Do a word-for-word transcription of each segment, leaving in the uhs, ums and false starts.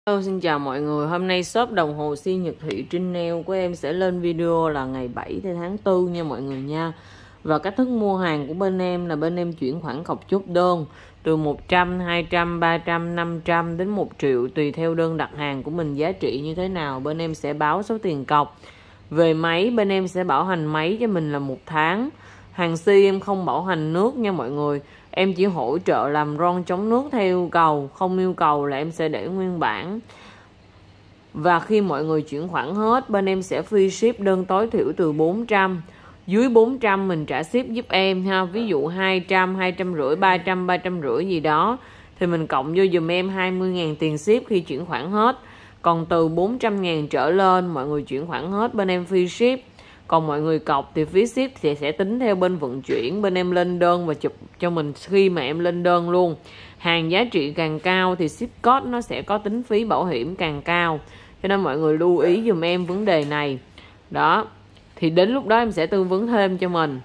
Hello, xin chào mọi người. Hôm nay shop đồng hồ Si Nhật Thị Trinh Nail của em sẽ lên video là ngày bảy tháng tư nha mọi người nha. Và cách thức mua hàng của bên em là bên em chuyển khoản cọc chốt đơn từ một trăm, hai trăm, ba trăm, năm trăm đến một triệu tùy theo đơn đặt hàng của mình giá trị như thế nào. Bên em sẽ báo số tiền cọc. Về máy bên em sẽ bảo hành máy cho mình là một tháng. Hàng Si em không bảo hành nước nha mọi người. Em chỉ hỗ trợ làm ron chống nước theo yêu cầu, không yêu cầu là em sẽ để nguyên bản. Và khi mọi người chuyển khoản hết, bên em sẽ free ship đơn tối thiểu từ bốn trăm. Dưới bốn trăm mình trả ship giúp em ha. Ví dụ hai trăm, hai trăm rưỡi, ba trăm, ba trăm rưỡi gì đó thì mình cộng vô dùm em hai mươi ngàn tiền ship khi chuyển khoản hết. Còn từ bốn trăm ngàn trở lên mọi người chuyển khoản hết bên em free ship. Còn mọi người cọc thì phí ship thì sẽ tính theo bên vận chuyển. Bên em lên đơn và chụp cho mình khi mà em lên đơn luôn. Hàng giá trị càng cao thì ship code nó sẽ có tính phí bảo hiểm càng cao. Cho nên mọi người lưu ý dùm em vấn đề này. Đó. Thì đến lúc đó em sẽ tư vấn thêm cho mình.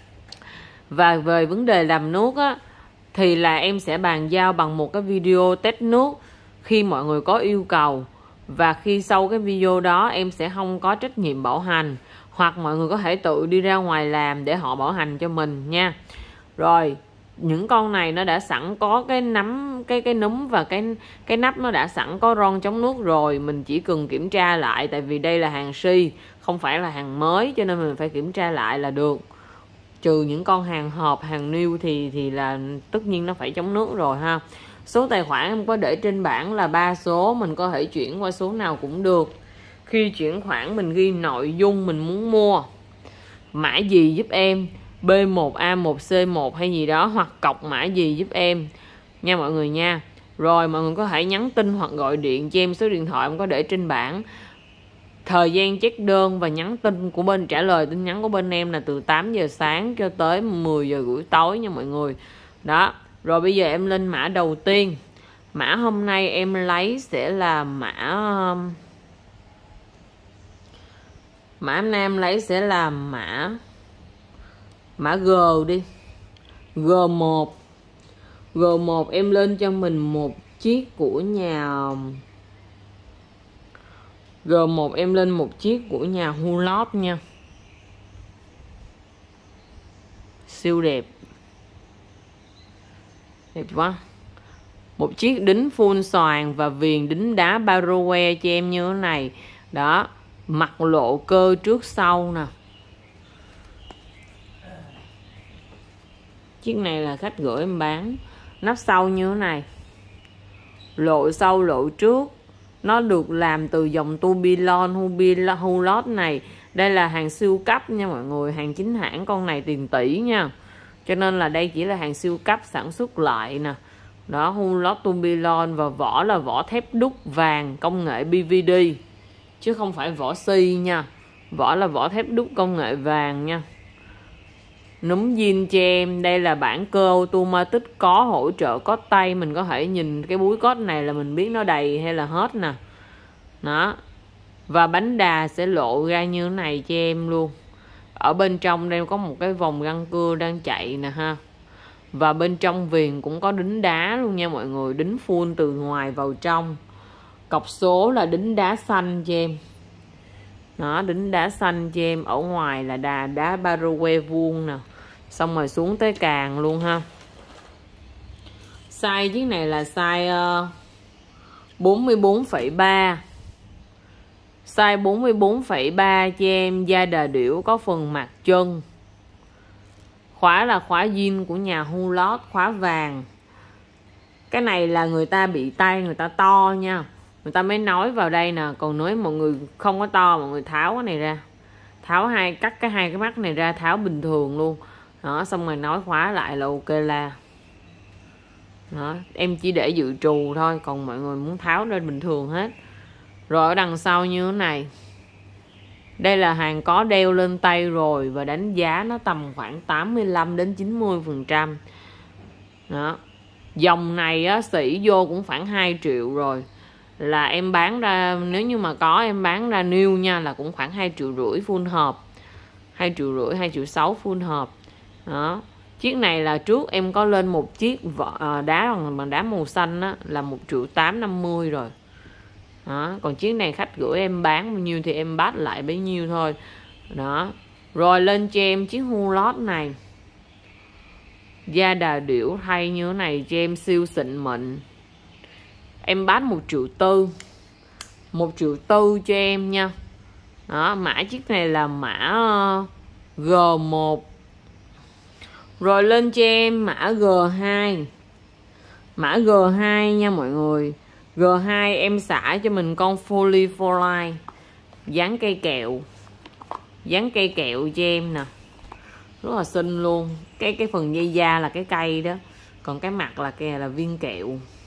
Và về vấn đề làm nước á, thì là em sẽ bàn giao bằng một cái video test nước khi mọi người có yêu cầu. Và khi sau cái video đó em sẽ không có trách nhiệm bảo hành. Hoặc mọi người có thể tự đi ra ngoài làm để họ bảo hành cho mình nha. Rồi, những con này nó đã sẵn có cái nắm, cái cái núm và cái cái nắp nó đã sẵn có ron chống nước rồi. Mình chỉ cần kiểm tra lại, tại vì đây là hàng Si, không phải là hàng mới, cho nên mình phải kiểm tra lại là được. Trừ những con hàng hộp, hàng new thì thì là tất nhiên nó phải chống nước rồi ha. Số tài khoản em có để trên bảng là ba số, mình có thể chuyển qua số nào cũng được. Khi chuyển khoản mình ghi nội dung mình muốn mua, mã gì giúp em, B một A một C một hay gì đó, hoặc cọc mã gì giúp em nha mọi người nha. Rồi mọi người có thể nhắn tin hoặc gọi điện cho em, số điện thoại em có để trên bảng. Thời gian check đơn và nhắn tin của bên trả lời tin nhắn của bên em là từ tám giờ sáng cho tới mười giờ rưỡi tối nha mọi người. Đó. Rồi bây giờ em lên mã đầu tiên. Mã hôm nay em lấy sẽ là mã Mã hôm nay em lấy sẽ là mã Mã G đi. G một. G một em lên cho mình một chiếc của nhà G một em lên một chiếc của nhà Hulot nha. Siêu đẹp. Đẹp quá. Một chiếc đính full xoàn và viền đính đá Baroque cho em như thế này. Đó. Mặt lộ cơ trước sau nè. Chiếc này là khách gửi em bán. Nắp sau như thế này. Lộ sau lộ trước. Nó được làm từ dòng Tourbillon Hulot này. Đây là hàng siêu cấp nha mọi người. Hàng chính hãng, con này tiền tỷ nha. Cho nên là đây chỉ là hàng siêu cấp sản xuất lại nè. Đó, Hulot Tourbillon. Và vỏ là vỏ thép đúc vàng công nghệ pê vê đê, chứ không phải vỏ Si nha. Vỏ là vỏ thép đúc công nghệ vàng nha. Núm zin cho em. Đây là bản cơ automatic có hỗ trợ code tay. Mình có thể nhìn cái búi code này là mình biết nó đầy hay là hết nè. Đó. Và bánh đà sẽ lộ ra như thế này cho em luôn. Ở bên trong đây có một cái vòng răng cưa đang chạy nè ha. Và bên trong viền cũng có đính đá luôn nha mọi người. Đính full từ ngoài vào trong. Cọc số là đính đá xanh cho em. Đó, đính đá xanh cho em. Ở ngoài là đá, đá Baroque vuông nè. Xong rồi xuống tới càng luôn ha. Size chiếc này là size uh, bốn mươi bốn phẩy ba. Size bốn mươi bốn phẩy ba cho em. Da đà điểu, có phần mặt chân. Khóa là khóa zin của nhà Hulot, khóa vàng. Cái này là người ta bị tay người ta to nha, người ta mới nói vào đây nè. Còn nếu mọi người không có to, mọi người tháo cái này ra. Tháo hai, cắt cái hai cái mắt này ra, tháo bình thường luôn. Đó, xong rồi nói khóa lại là ok la. Đó, em chỉ để dự trù thôi. Còn mọi người muốn tháo ra bình thường hết. Rồi ở đằng sau như thế này. Đây là hàng có đeo lên tay rồi. Và đánh giá nó tầm khoảng tám mươi lăm đến chín mươi phần trăm. Đó. Dòng này á, xỉ vô cũng khoảng hai triệu rồi. Là em bán ra, nếu như mà có em bán ra new nha, là cũng khoảng hai triệu rưỡi full hộp. hai triệu rưỡi, hai triệu sáu full hộp. Đó. Chiếc này là trước em có lên một chiếc vỏ, đá bằng, bằng đá màu xanh á, là một triệu tám năm mươi rồi. Đó, còn chiếc này khách gửi em bán bao nhiêu thì em bắt lại bấy nhiêu thôi. Đó. Rồi lên cho em chiếc hulot này. Da đà điểu thay như thế này cho em siêu xịn mịn. Em bán một triệu tư. Một triệu tư cho em nha. Đó, mã chiếc này là mã G một. Rồi lên cho em mã G hai. Mã G hai nha mọi người. G hai em xả cho mình con Folifolite dán cây kẹo. Dán cây kẹo cho em nè. Rất là xinh luôn. Cái cái phần dây da là cái cây đó. Còn cái mặt là cái là viên kẹo.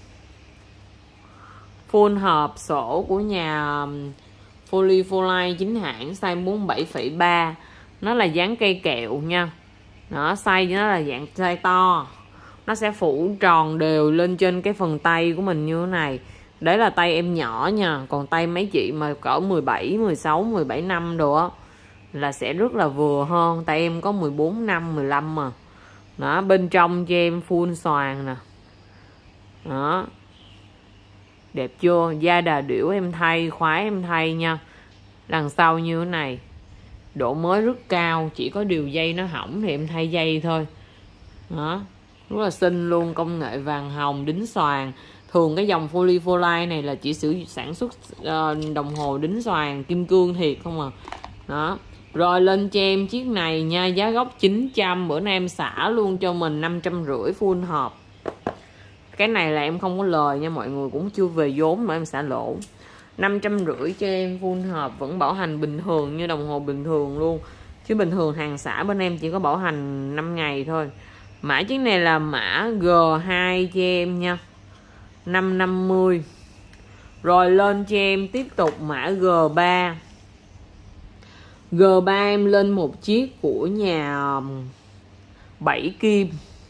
Full hộp sổ của nhà Folifolite chính hãng, size bốn mươi bảy phẩy ba. Nó là dán cây kẹo nha. Đó, size nó là dạng size to. Nó sẽ phủ tròn đều lên trên cái phần tay của mình như thế này. Đấy là tay em nhỏ nha. Còn tay mấy chị mà cỡ mười bảy, mười sáu, mười bảy năm đồ á là sẽ rất là vừa hơn. Tay em có mười bốn năm, mười lăm mà. Đó, bên trong cho em full xoàn nè. Đó. Đẹp chưa? Da đà điểu em thay, khoái em thay nha. Đằng sau như thế này. Độ mới rất cao. Chỉ có điều dây nó hỏng thì em thay dây thôi. Đó. Rất là xinh luôn. Công nghệ vàng hồng đính xoàn. Thường cái dòng Folifolite này là chỉ sử sản xuất uh, đồng hồ đính xoàn kim cương thiệt không à. Đó. Rồi lên cho em chiếc này nha. Giá gốc chín trăm. Bữa nay em xả luôn cho mình năm trăm rưỡi full hộp. Cái này là em không có lời nha mọi người. Cũng chưa về vốn mà em xả lỗ. Năm trăm rưỡi cho em full hộp. Vẫn bảo hành bình thường như đồng hồ bình thường luôn. Chứ bình thường hàng xả bên em chỉ có bảo hành năm ngày thôi. Mã chiếc này là mã G hai cho em nha. năm năm mươi. Rồi lên cho em tiếp tục mã G ba. G ba em lên một chiếc của nhà Bảy Kim.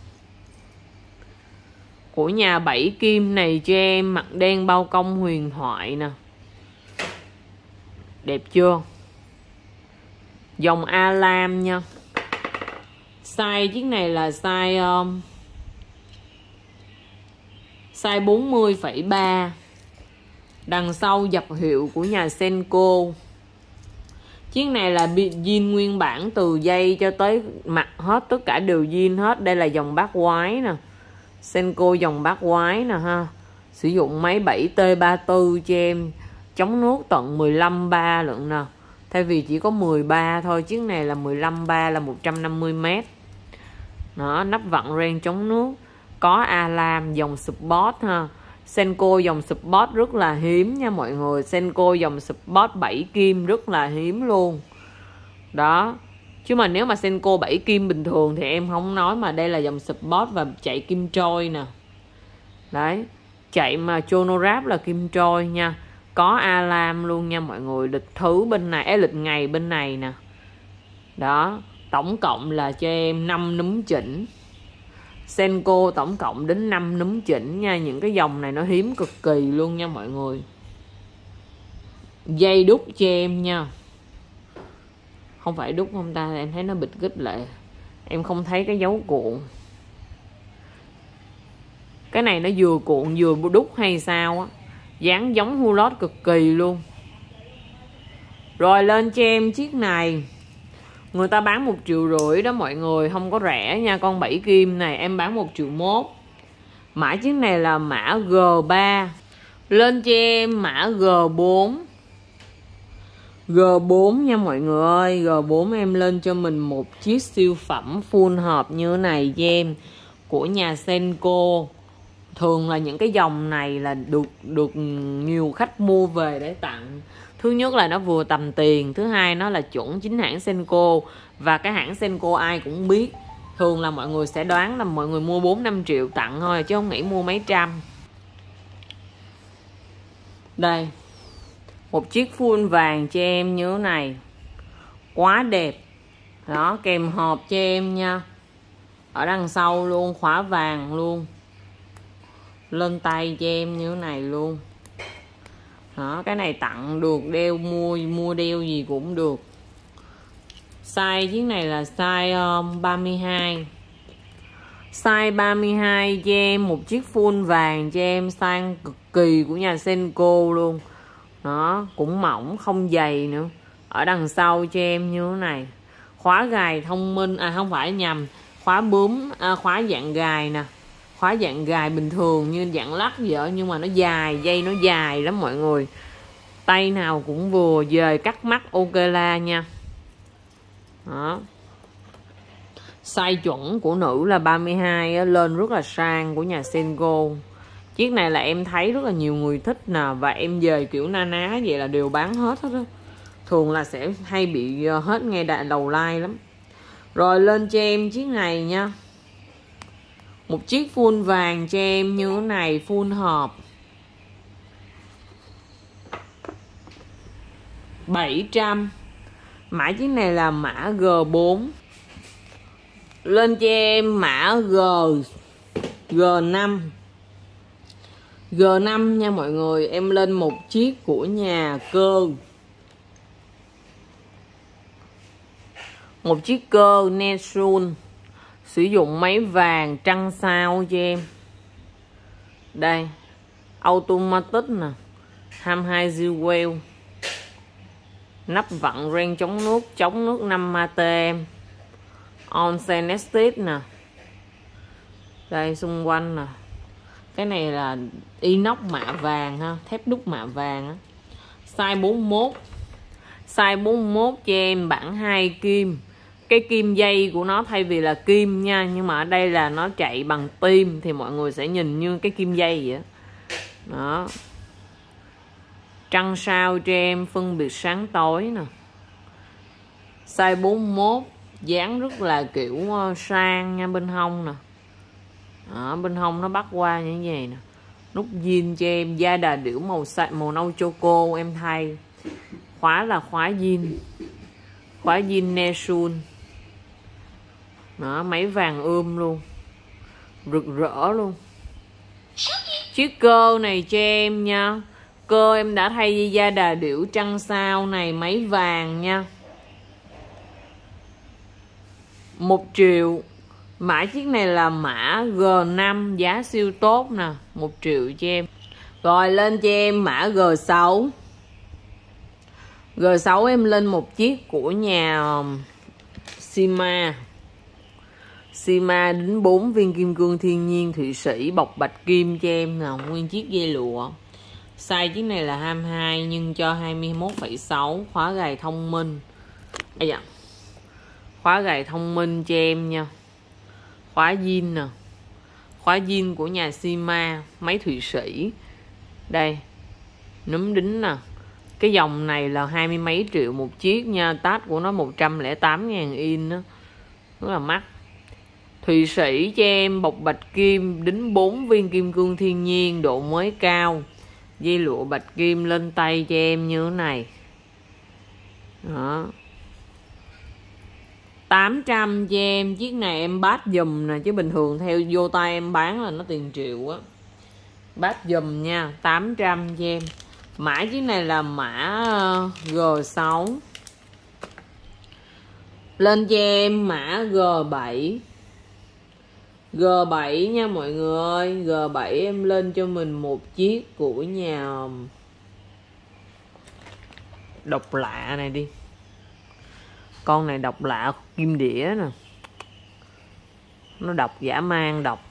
Của nhà Bảy Kim này cho em mặt đen bao công huyền thoại nè. Đẹp chưa? Dòng Alam nha. Size chiếc này là size um, size bốn mươi phẩy ba. Đằng sau dập hiệu của nhà Senko. Chiếc này là zin nguyên bản từ dây cho tới mặt hết. Tất cả đều zin hết. Đây là dòng bát quái nè. Senko dòng bát quái nè ha. Sử dụng máy bảy T ba mươi tư cho em. Chống nước tận mười lăm ba lận nè. Thay vì chỉ có mười ba thôi. Chiếc này là mười lăm ba là một trăm năm mươi mét. Đó, nắp vặn ren chống nước. Có Alam dòng Sport ha. Senko dòng Sport rất là hiếm nha mọi người. Senko dòng Sport bảy kim rất là hiếm luôn. Đó. Chứ mà nếu mà Senko bảy kim bình thường thì em không nói, mà đây là dòng Sport và chạy kim trôi nè. Đấy. Chạy mà chronograph là kim trôi nha. Có Alam luôn nha mọi người. Lịch thứ bên này, ấy, lịch ngày bên này nè. Đó. Tổng cộng là cho em năm núm chỉnh. Senko tổng cộng đến năm núm chỉnh nha. Những cái dòng này nó hiếm cực kỳ luôn nha mọi người. Dây đúc cho em nha. Không phải đúc không ta? Em thấy nó bịt gít lại. Em không thấy cái dấu cuộn. Cái này nó vừa cuộn vừa đúc hay sao á. Dáng giống hulot cực kỳ luôn. Rồi lên cho em chiếc này. Người ta bán một triệu rưỡi đó mọi người. Không có rẻ nha. Con bảy kim này em bán một triệu mốt. Mã chiếc này là mã G ba. Lên cho em mã G bốn. G bốn nha mọi người ơi. G bốn em lên cho mình một chiếc siêu phẩm full hộp như thế này cho em. Của nhà Senko. Thường là những cái dòng này là được được nhiều khách mua về để tặng. Thứ nhất là nó vừa tầm tiền. Thứ hai nó là chuẩn chính hãng Senko. Và cái hãng Senko ai cũng biết. Thường là mọi người sẽ đoán là mọi người mua bốn năm triệu tặng thôi. Chứ không nghĩ mua mấy trăm. Đây. Một chiếc full vàng cho em như thế này. Quá đẹp. Đó, kèm hộp cho em nha. Ở đằng sau luôn, khóa vàng luôn. Lên tay cho em như thế này luôn. Đó, cái này tặng được, đeo mua mua đeo gì cũng được. Size chiếc này là size um, ba mươi hai. Size ba mươi hai cho em một chiếc full vàng cho em, sang cực kỳ của nhà Senko luôn. Đó, cũng mỏng, không dày nữa. Ở đằng sau cho em như thế này. Khóa gài thông minh, à không phải nhầm, khóa bướm, à, khóa dạng gài nè. Khóa dạng gài bình thường như dạng lắc vậy, nhưng mà nó dài, dây nó dài lắm mọi người. Tay nào cũng vừa, dời cắt mắt ok la nha. Đó. Size chuẩn của nữ là ba mươi hai á, lên rất là sang của nhà Senko. Chiếc này là em thấy rất là nhiều người thích nè, và em dời kiểu na ná vậy là đều bán hết hết á. Thường là sẽ hay bị hết ngay đại đầu like lắm. Rồi lên cho em chiếc này nha. Một chiếc full vàng cho em như thế này, full hộp. bảy trăm. Mã chiếc này là mã G bốn. Lên cho em mã G G năm. G năm nha mọi người. Em lên một chiếc của nhà Cơ. Một chiếc Cơ Nesun. Sử dụng máy vàng trăng sao cho em. Đây, automatic nè, hai mươi hai Jewel. Nắp vặn ren chống nước, chống nước năm mate em. Onsen Estate nè. Đây xung quanh nè. Cái này là inox mạ vàng ha, thép đúc mạ vàng á. Size bốn mươi mốt. Size bốn mươi mốt cho em, bản hai kim. Cái kim dây của nó thay vì là kim nha, nhưng mà ở đây là nó chạy bằng tim thì mọi người sẽ nhìn như cái kim dây vậy. Đó. Trăng sao cho em, phân biệt sáng tối nè. Size bốn mươi mốt, dáng rất là kiểu sang nha, bên hông nè. Đó, bên hông nó bắt qua như vậy nè. Nút jean cho em, da đà điểu màu xanh, màu nâu choco em thay. Khóa là khóa jean. Khóa jean Nesun. Đó, máy vàng ươm luôn. Rực rỡ luôn. Chiếc cơ này cho em nha. Cơ em đã thay dây da đà điểu trăng sao này, máy vàng nha. Một triệu. Mã chiếc này là mã G năm, giá siêu tốt nè. Một triệu cho em. Rồi lên cho em mã G sáu. G sáu em lên một chiếc của nhà Sima. Sima đính bốn viên kim cương thiên nhiên Thụy Sĩ bọc bạch kim cho em nè, nguyên chiếc dây lụa. Size chiếc này là hai mươi hai nhưng cho hai mươi mốt phẩy sáu. Khóa gài thông minh. Ây da. Khóa gài thông minh cho em nha. Khóa zin nè. Khóa zin của nhà Sima, máy Thụy Sĩ. Đây. Núm đính nè. Cái dòng này là hai mươi mấy triệu một chiếc nha. Tag của nó một trăm lẻ tám ngàn in đó. Rất là mắc. Thụy Sĩ cho em bọc bạch kim, đính bốn viên kim cương thiên nhiên, độ mới cao. Dây lụa bạch kim lên tay cho em như thế này. Đó. tám trăm cho em. Chiếc này em bát dùm nè, chứ bình thường theo vô tay em bán là nó tiền triệu á. Bát dùm nha. Tám trăm cho em. Mã chiếc này là mã G sáu. Lên cho em mã G bảy. G bảy nha mọi người ơi. G bảy em lên cho mình một chiếc của nhà độc lạ này đi. Con này độc lạ kim đĩa nè. Nó độc dã man độc.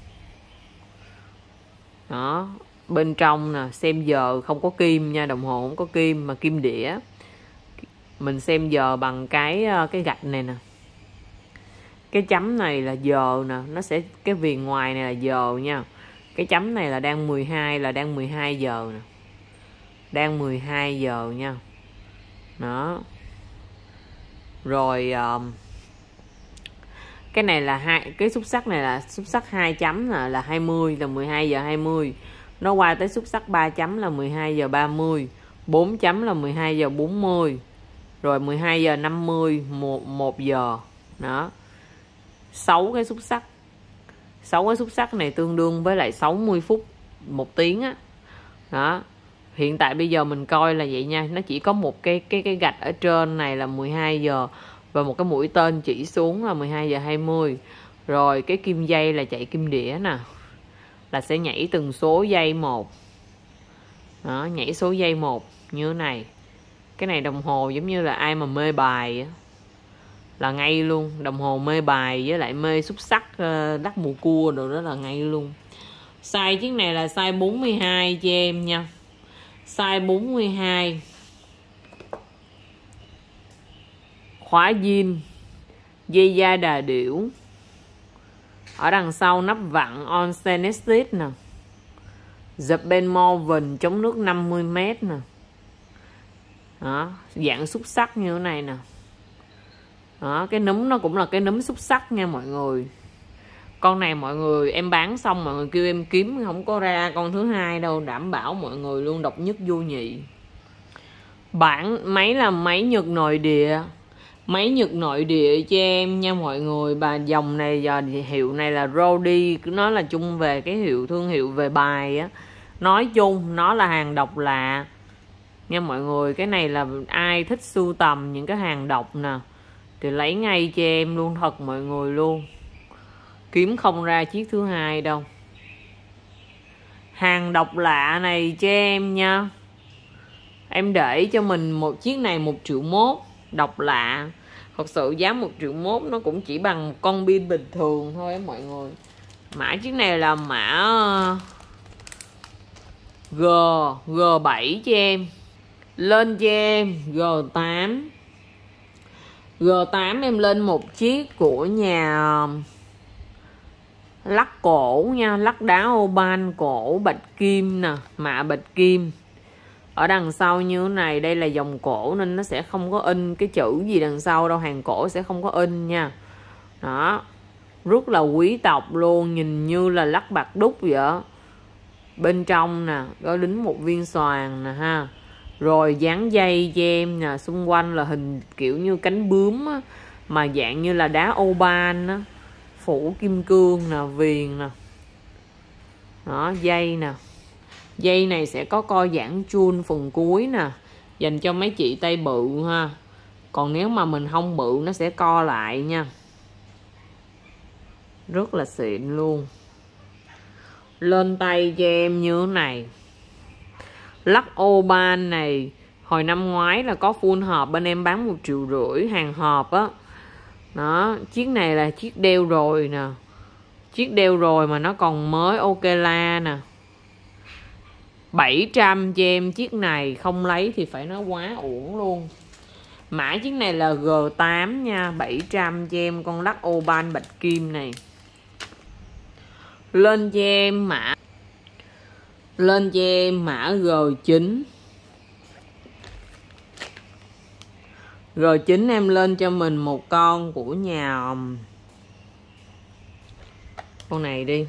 Đó. Bên trong nè, xem giờ không có kim nha, đồng hồ không có kim mà kim đĩa. Mình xem giờ bằng cái cái gạch này nè. Cái chấm này là giờ nè, nó sẽ cái viền ngoài này là giờ nha. Cái chấm này là đang mười hai, là đang mười hai giờ nè. Đang mười hai giờ nha. Đó. Rồi um, cái này là hai, cái xúc xắc này là xúc xắc hai chấm nè, là hai mươi, là mười hai giờ hai mươi. Nó qua tới xúc xắc ba chấm là mười hai giờ ba mươi, bốn chấm là mười hai giờ bốn mươi. Rồi mười hai giờ năm mươi, một giờ. Đó. sáu cái xúc xắc. sáu cái xúc xắc này tương đương với lại sáu mươi phút một tiếng á. Đó. Hiện tại bây giờ mình coi là vậy nha, nó chỉ có một cái cái cái gạch ở trên này là mười hai giờ và một cái mũi tên chỉ xuống là mười hai giờ hai mươi. Rồi cái kim dây là chạy kim đĩa nè. Là sẽ nhảy từng số dây một. Đó, nhảy số giây một như thế này. Cái này đồng hồ giống như là ai mà mê bài á, là ngay luôn. Đồng hồ mê bài với lại mê xúc sắc đắt mùa cua đồ đó là ngay luôn. Size chiếc này là size bốn mươi hai cho em nha. Size bốn mươi hai. Khóa zin, dây da đà điểu. Ở đằng sau nắp vặn on stainless nè. Japan Morven chống nước năm mươi mét nè. Đó, dạng xúc sắc như thế này nè. Đó, cái núm nó cũng là cái núm xúc sắc nha mọi người. Con này mọi người em bán xong mọi người kêu em kiếm không có ra con thứ hai đâu, đảm bảo mọi người luôn, độc nhất vô nhị. Bản máy là máy Nhật nội địa. Máy Nhật nội địa cho em nha mọi người. Bà dòng này giờ hiệu này là Rodi, nó là chung về cái hiệu thương hiệu về bài á. Nói chung nó là hàng độc lạ nha mọi người. Cái này là ai thích sưu tầm những cái hàng độc nè thì lấy ngay cho em luôn, thật mọi người luôn. Kiếm không ra chiếc thứ hai đâu. Hàng độc lạ này cho em nha. Em để cho mình một chiếc này một triệu mốt. Độc lạ. Thật sự giá một triệu mốt nó cũng chỉ bằng một con pin bình thường thôi mọi người. Mã chiếc này là mã G G bảy cho em. Lên cho em G tám. G tám em lên một chiếc của nhà lắc cổ nha, lắc đá oban cổ bạch kim nè, mạ bạch kim. Ở đằng sau như thế này, đây là dòng cổ nên nó sẽ không có in cái chữ gì đằng sau đâu, hàng cổ sẽ không có in nha. Đó, rất là quý tộc luôn, nhìn như là lắc bạc đúc vậy đó. Bên trong nè, có đính một viên xoàn nè ha. Rồi dán dây cho em nè, xung quanh là hình kiểu như cánh bướm á, mà dạng như là đá oban á. Phủ kim cương nè, viền nè. Đó, dây nè. Dây này sẽ có co giãn chun phần cuối nè, dành cho mấy chị tay bự ha. Còn nếu mà mình không bự nó sẽ co lại nha. Rất là xịn luôn. Lên tay cho em như thế này. Lắc oban này hồi năm ngoái là có full hộp, bên em bán một triệu rưỡi hàng hộp á. Đó, chiếc này là chiếc đeo rồi nè. Chiếc đeo rồi mà nó còn mới ok la nè. bảy trăm cho em chiếc này, không lấy thì phải nói quá uổng luôn. Mã chiếc này là G tám nha, bảy trăm cho em con lắc oban bạch kim này. Lên cho em mã Lên cho em mã G chín. G chín em lên cho mình một con của nhà con này đi.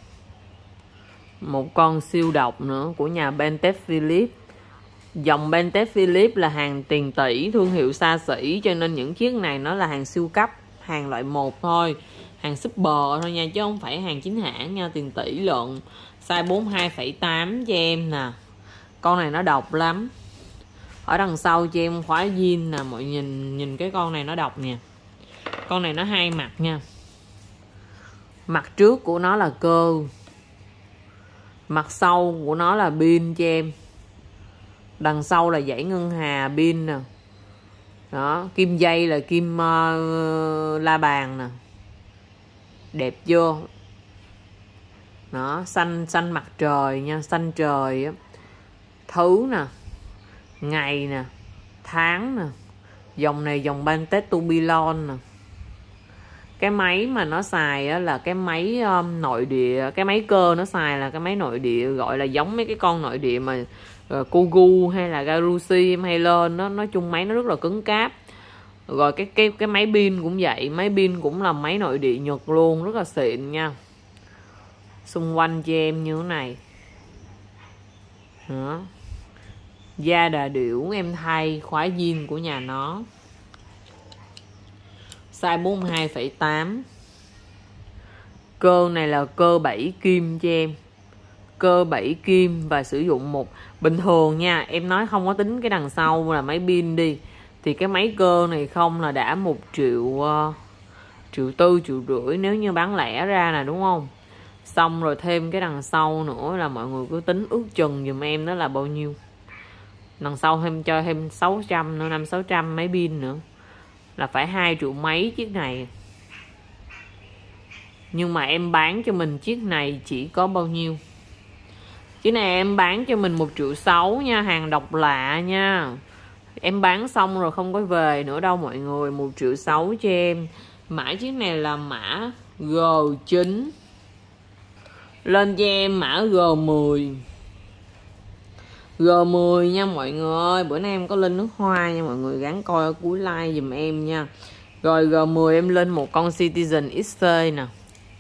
Một con siêu độc nữa của nhà Patek Philippe. Dòng Patek Philippe là hàng tiền tỷ, thương hiệu xa xỉ, cho nên những chiếc này nó là hàng siêu cấp, hàng loại một thôi, hàng super thôi nha, chứ không phải hàng chính hãng nha, tiền tỷ lận. Size bốn mươi hai phẩy tám cho em nè. Con này nó độc lắm. Ở đằng sau cho em khóa zin nè, mọi người nhìn nhìn cái con này nó độc nè. Con này nó hai mặt nha. Mặt trước của nó là cơ, mặt sau của nó là pin cho em. Đằng sau là dãy ngân hà pin nè. Đó, kim dây là kim uh, la bàn nè. Đẹp chưa? Đó, xanh xanh mặt trời nha, xanh trời á. Thứ nè, ngày nè, tháng nè. Dòng này dòng Patek Tourbillon nè. Cái máy mà nó xài á, là cái máy um, nội địa. Cái máy cơ nó xài là cái máy nội địa, gọi là giống mấy cái con nội địa mà uh, Kogu hay là Garusi em hay lên nó. Nói chung máy nó rất là cứng cáp. Rồi cái, cái, cái máy pin cũng vậy. Máy pin cũng là máy nội địa Nhật luôn, rất là xịn nha. Xung quanh cho em như thế này. Đó. Da đà điểu em thay, khóa zin của nhà nó. Size bốn mươi hai phẩy tám. Cơ này là cơ bảy kim cho em. Cơ bảy kim và sử dụng một bình thường nha, em nói không có tính cái đằng sau là máy pin đi, thì cái máy cơ này không là đã một triệu uh, triệu tư triệu rưỡi nếu như bán lẻ ra nè, đúng không? Xong rồi thêm cái đằng sau nữa là mọi người cứ tính ước chừng giùm em đó là bao nhiêu. Đằng sau thêm cho thêm sáu trăm nữa, năm sáu trăm mấy pin nữa, là phải hai triệu mấy chiếc này. Nhưng mà em bán cho mình chiếc này chỉ có bao nhiêu? Chiếc này em bán cho mình một triệu sáu nha, hàng độc lạ nha. Em bán xong rồi không có về nữa đâu mọi người. Một triệu sáu cho em. Mã chiếc này là mã G chín. Lên cho em mã G mười. G mười nha mọi người ơi. Bữa nay em có lên nước hoa nha mọi người, gắn coi ở cuối like dùm em nha. Rồi G mười em lên một con Citizen ích tê nè.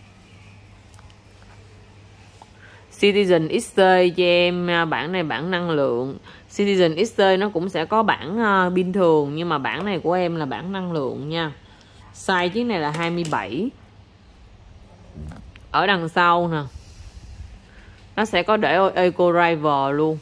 Citizen ích tê cho em, bản này bản năng lượng. Citizen ích tê nó cũng sẽ có bản uh, pin thường, nhưng mà bản này của em là bản năng lượng nha. Size chiếc này là hai mươi bảy. Ở đằng sau nè, nó sẽ có để Eco Driver luôn.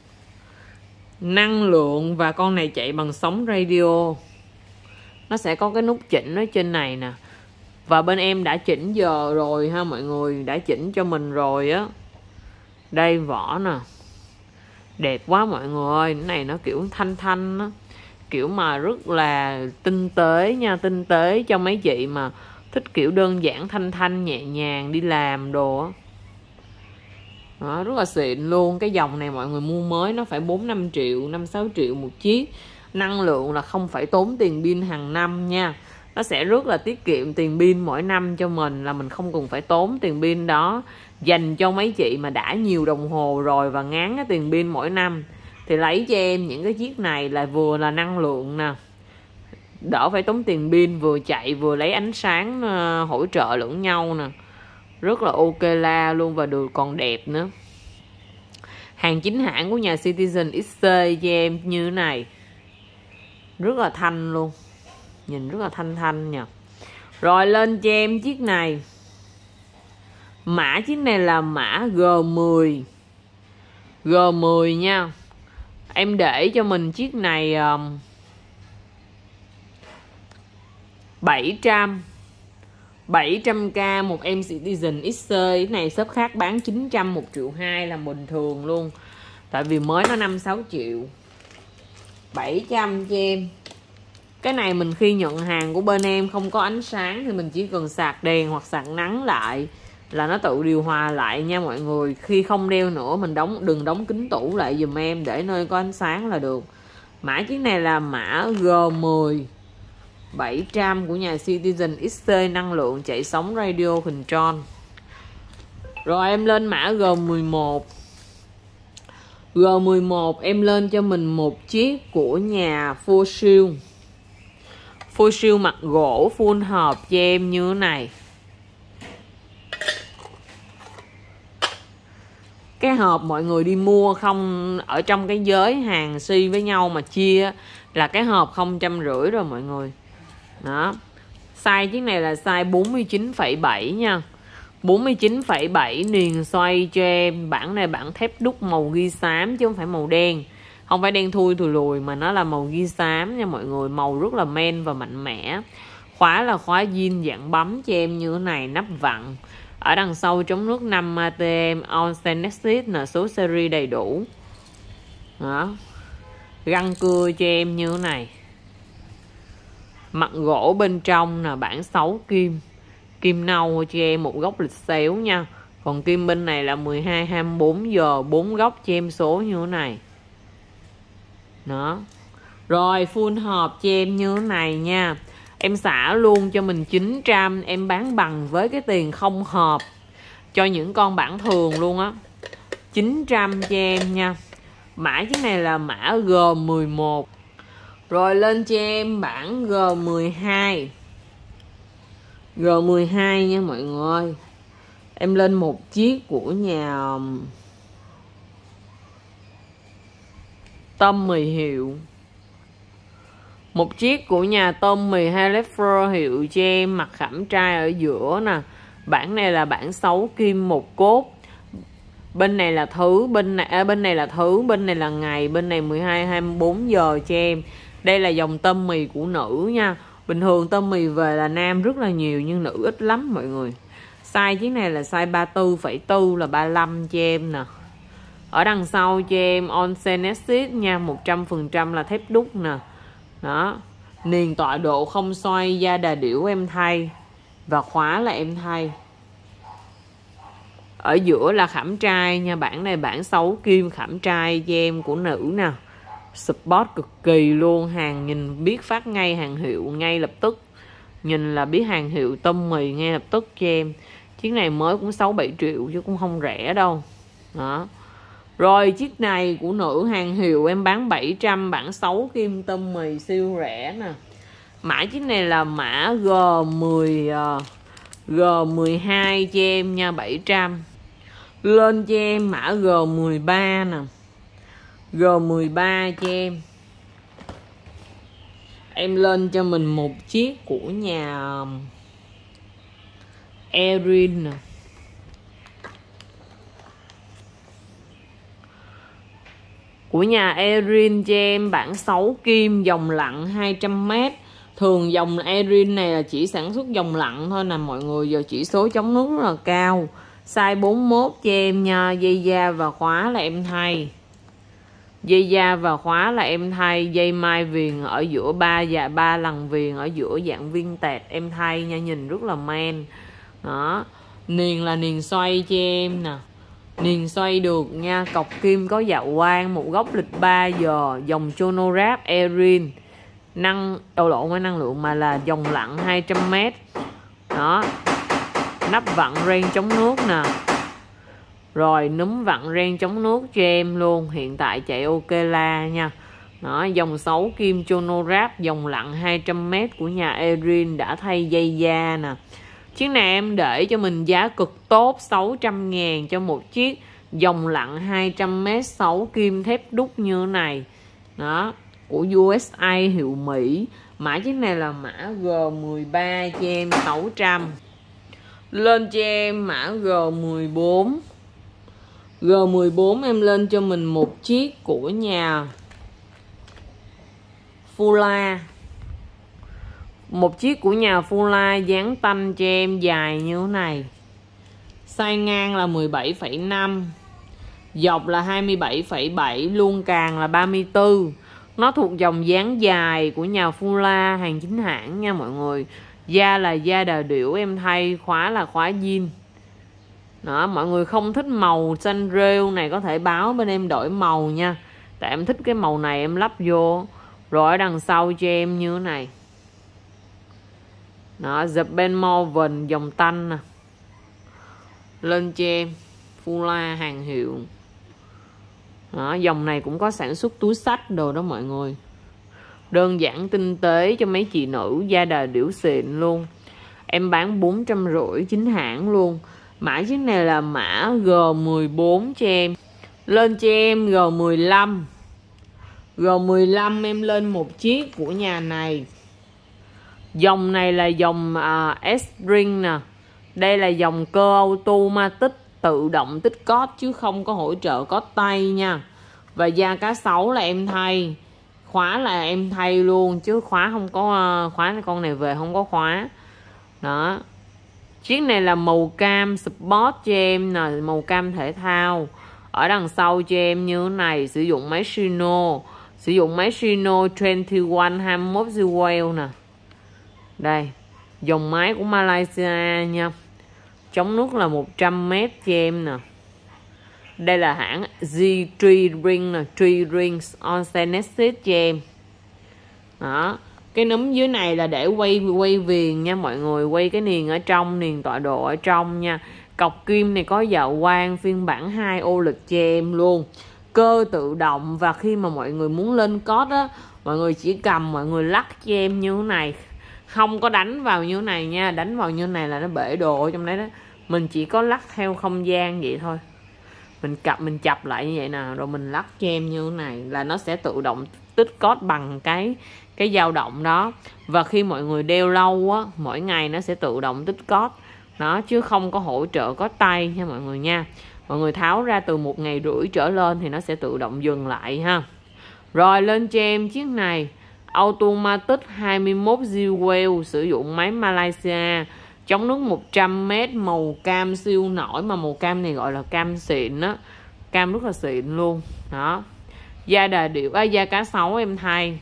Năng lượng, và con này chạy bằng sóng radio. Nó sẽ có cái nút chỉnh ở trên này nè. Và bên em đã chỉnh giờ rồi ha mọi người, đã chỉnh cho mình rồi á. Đây vỏ nè, đẹp quá mọi người ơi. Cái này nó kiểu thanh thanh á, kiểu mà rất là tinh tế nha. Tinh tế cho mấy chị mà thích kiểu đơn giản thanh thanh nhẹ nhàng đi làm đồ á. Đó, rất là xịn luôn. Cái dòng này mọi người mua mới nó phải bốn năm triệu, năm sáu triệu một chiếc. Năng lượng là không phải tốn tiền pin hàng năm nha. Nó sẽ rất là tiết kiệm tiền pin mỗi năm cho mình, là mình không cần phải tốn tiền pin đó. Dành cho mấy chị mà đã nhiều đồng hồ rồi và ngán cái tiền pin mỗi năm thì lấy cho em những cái chiếc này, là vừa là năng lượng nè, đỡ phải tốn tiền pin, vừa chạy vừa lấy ánh sáng uh, hỗ trợ lẫn nhau nè. Rất là ok la luôn, và được còn đẹp nữa. Hàng chính hãng của nhà Citizen ích tê cho em như thế này. Rất là thanh luôn, nhìn rất là thanh thanh nha. Rồi lên cho em chiếc này. Mã chiếc này là mã G mười. G mười nha. Em để cho mình chiếc này um, bảy trăm bảy trăm k một em Citizen ích tê. Cái này shop khác bán chín trăm, một triệu hai là bình thường luôn. Tại vì mới nó năm sáu triệu. bảy trăm cho em. Cái này mình khi nhận hàng của bên em không có ánh sáng thì mình chỉ cần sạc đèn hoặc sạc nắng lại là nó tự điều hòa lại nha mọi người. Khi không đeo nữa mình đóng đừng đóng kính tủ lại dùm em, để nơi có ánh sáng là được. Mã chiếc này là mã G mười bảy trăm của nhà Citizen ích tê, năng lượng, chạy sóng radio control. Rồi em lên mã G mười một. G mười một em lên cho mình một chiếc của nhà Fossil. Fossil mặt gỗ full hộp cho em như thế này. Cái hộp mọi người đi mua không, ở trong cái giới hàng si với nhau mà chia là cái hộp không trăm rưỡi rồi mọi người. Đó. Size chiếc này là size bốn mươi chín phẩy bảy nha. bốn mươi chín phẩy bảy niền xoay cho em. Bản này bản thép đúc màu ghi xám chứ không phải màu đen. Không phải đen thui thùi lùi mà nó là màu ghi xám nha mọi người. Màu rất là men và mạnh mẽ. Khóa là khóa zin dạng bấm cho em như thế này, nắp vặn. Ở đằng sau chống nước năm a tê em, on stainless là số series đầy đủ. Đó. Găng cưa cho em như thế này. Mặt gỗ bên trong là bản sáu kim. Kim nâu cho em một góc lịch xéo nha. Còn kim bên này là mười hai hai mươi bốn giờ, bốn góc cho em số như thế này. Đó. Rồi full hộp cho em như thế này nha. Em xả luôn cho mình chín trăm. Em bán bằng với cái tiền không hộp cho những con bản thường luôn á. chín trăm cho em nha. Mã chiếc này là mã G mười một. Rồi lên cho em bản G mười hai. G mười hai nha mọi người. Em lên một chiếc của nhà Tommy hiệu. Một chiếc của nhà Tommy Hilfiger hiệu cho em, mặt khảm trai ở giữa nè. Bản này là bản sáu kim một cốt. Bên này là thứ, bên này à, bên này là thứ, bên này là ngày, bên này mười hai hai mươi bốn giờ cho em. Đây là dòng Tommy của nữ nha. Bình thường Tommy về là nam rất là nhiều nhưng nữ ít lắm mọi người. Size chiếc này là size ba mươi tư phẩy bốn là ba mươi lăm cho em nè. Ở đằng sau cho em Onsen Exit nha, một trăm phần trăm là thép đúc nè. Đó. Niền tọa độ không xoay, da đà điểu em thay. Và khóa là em thay. Ở giữa là khảm trai nha. Bản này bản sáu kim khảm trai cho em của nữ nè. Sport cực kỳ luôn. Hàng nhìn biết phát ngay hàng hiệu ngay lập tức. Nhìn là biết hàng hiệu tôm mì ngay lập tức cho em. Chiếc này mới cũng sáu bảy triệu chứ cũng không rẻ đâu. Đó. Rồi chiếc này của nữ hàng hiệu em bán bảy trăm, bản sáu kim tôm mì siêu rẻ nè. Mã chiếc này là mã G mười G mười hai cho em nha, bảy trăm. Lên cho em mã G mười ba nè. G mười ba cho em. Em lên cho mình một chiếc của nhà Erin nè. Của nhà Erin cho em bản sáu kim dòng lặn hai trăm mét. Thường dòng Erin này là chỉ sản xuất dòng lặn thôi nè mọi người. Giờ chỉ số chống nước rất là cao. Size bốn mươi mốt cho em nha. Dây da và khóa là em thay. Dây da và khóa là em thay. Dây mai viền ở giữa ba và ba lần viền ở giữa dạng viên tẹt em thay nha, nhìn rất là man. Đó. Niền là niền xoay cho em nè. Niền xoay được nha. Cọc kim có dạo quang. Một góc lịch ba giờ. Dòng chronograph Erin. Năng đầu lộn với năng lượng mà là dòng lặn hai trăm mét. Đó. Nắp vặn ren chống nước nè. Rồi núm vặn ren chống nước cho em luôn. Hiện tại chạy ok la nha. Đó, dòng sáu kim chronograph dòng lặn hai trăm mét của nhà Erin đã thay dây da nè. Chiếc này em để cho mình giá cực tốt, sáu trăm ngàn cho một chiếc dòng lặn hai trăm mét sáu kim thép đúc như thế này. Đó, của u ét a hiệu Mỹ. Mã chiếc này là mã G mười ba cho em sáu trăm. Lên cho em mã G mười bốn. G mười bốn em lên cho mình một chiếc của nhà Fula. Một chiếc của nhà Fula dáng tanh cho em dài như thế này. Size ngang là mười bảy phẩy năm. Dọc là hai mươi bảy phẩy bảy. Luôn càng là ba mươi tư. Nó thuộc dòng dáng dài của nhà Fula, hàng chính hãng nha mọi người. Da là da đà điểu em thay. Khóa là khóa zin. Đó, mọi người không thích màu xanh rêu này có thể báo bên em đổi màu nha. Tại em thích cái màu này em lắp vô. Rồi ở đằng sau cho em như thế này. Đó, The Ben Morven dòng tanh nè. Lên cho em Fula hàng hiệu. Đó, dòng này cũng có sản xuất túi xách đồ đó mọi người. Đơn giản tinh tế cho mấy chị nữ, da đà điểu xịn luôn. Em bán bốn trăm rưỡi chính hãng luôn. Mã chiếc này là mã G mười bốn cho em. Lên cho em G mười lăm. G mười lăm em lên một chiếc của nhà này. Dòng này là dòng uh, S-Ring nè. Đây là dòng cơ automatic tự động tích cót chứ không có hỗ trợ cót tay nha. Và da cá sấu là em thay. Khóa là em thay luôn chứ khóa không có uh, khóa con này về không có khóa. Đó. Chiếc này là màu cam sport cho em nè, màu cam thể thao. Ở đằng sau cho em như thế này, sử dụng máy Shino. Sử dụng máy Shino hai mươi mốt hai mươi mốt Jewel nè. Đây, dòng máy của Malaysia nha. Chống nước là một trăm mét cho em nè. Đây là hãng G Tree Ring nè, Tree Rings Onsen Exit cho em. Đó. Cái núm dưới này là để quay quay viền nha mọi người. Quay cái niền ở trong, niền tọa độ ở trong nha. Cọc kim này có dạo quang phiên bản hai ô lịch cho em luôn. Cơ tự động. Và khi mà mọi người muốn lên cót á, mọi người chỉ cầm, mọi người lắc cho em như thế này. Không có đánh vào như thế này nha. Đánh vào như thế này là nó bể đồ ở trong đấy đó. Mình chỉ có lắc theo không gian vậy thôi. Mình cặp mình chập lại như vậy nè. Rồi mình lắc cho em như thế này là nó sẽ tự động tích cót bằng cái cái dao động đó. Và khi mọi người đeo lâu á, mỗi ngày nó sẽ tự động tích cót đó, chứ không có hỗ trợ cót tay nha mọi người nha. Mọi người tháo ra từ một ngày rưỡi trở lên thì nó sẽ tự động dừng lại ha. Rồi lên cho em chiếc này automatic hai mươi mốt Jewel, sử dụng máy Malaysia. Chống nước một trăm mét, màu cam siêu nổi, mà màu cam này gọi là cam xịn á, cam rất là xịn luôn. Đó, da đà điểu, à, da cá sấu em thay.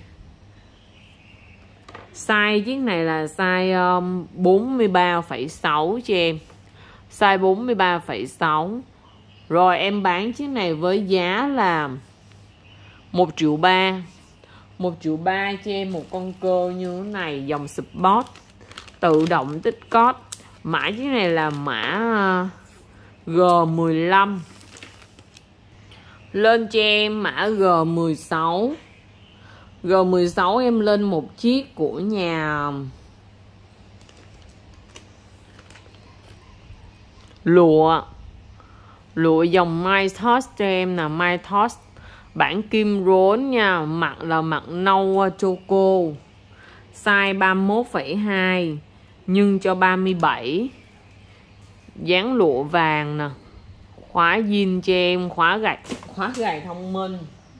Size chiếc này là size um, bốn mươi ba phẩy sáu cho em, size bốn mươi ba phẩy sáu. Rồi em bán chiếc này với giá là một triệu ba. một triệu ba cho em một con cơ như thế này, dòng Sport, tự động tích cót. Mã chiếc này là mã G mười lăm. Lên cho em mã G mười sáu. G mười sáu em lên một chiếc của nhà lụa. Lụa dòng My Toast cho em nè, My Toast. Bản kim rốn nha, mặt là mặt nâu choco. Size ba mươi mốt phẩy hai nhưng cho ba mươi bảy. Dáng lụa vàng nè. Khóa zin cho em, khóa gạch, khóa gài thông minh.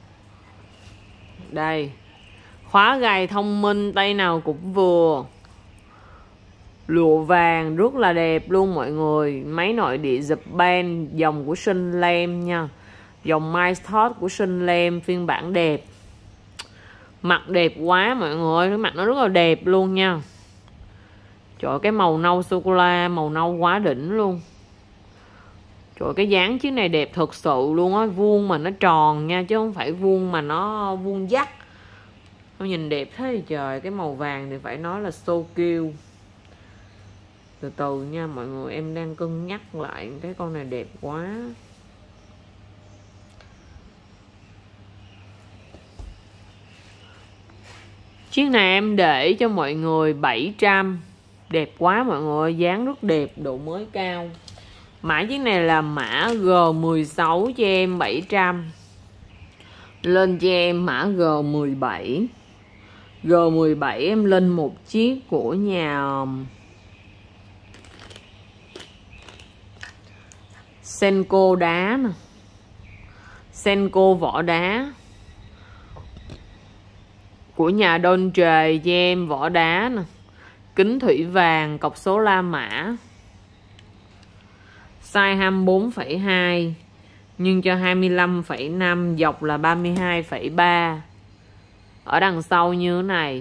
Đây, khóa gài thông minh, tay nào cũng vừa. Lụa vàng rất là đẹp luôn mọi người. Máy nội địa Japan, dòng của Sunlam nha. Dòng My Toast của Sunlam, phiên bản đẹp. Mặt đẹp quá mọi người, cái mặt nó rất là đẹp luôn nha. Trời, cái màu nâu sô-cô-la, màu nâu quá đỉnh luôn. Trời, cái dáng chiếc này đẹp thật sự luôn á. Vuông mà nó tròn nha, chứ không phải vuông mà nó vuông dắt. Nó nhìn đẹp thế trời. Cái màu vàng thì phải nói là so kiêu. Từ từ nha mọi người, em đang cân nhắc lại. Cái con này đẹp quá. Chiếc này em để cho mọi người bảy trăm. Đẹp quá mọi người, dáng rất đẹp, độ mới cao. Mã chiếc này là mã G mười sáu cho em bảy trăm. Lên cho em mã G mười bảy. G mười bảy em lên một chiếc của nhà Senko đá nè. Senko vỏ đá. Của nhà Dolce cho em, vỏ đá nè. Kính thủy vàng, cọc số La Mã. Size hai mươi bốn phẩy hai nhưng cho hai mươi lăm phẩy năm, dọc là ba mươi hai phẩy ba. Ở đằng sau như thế này.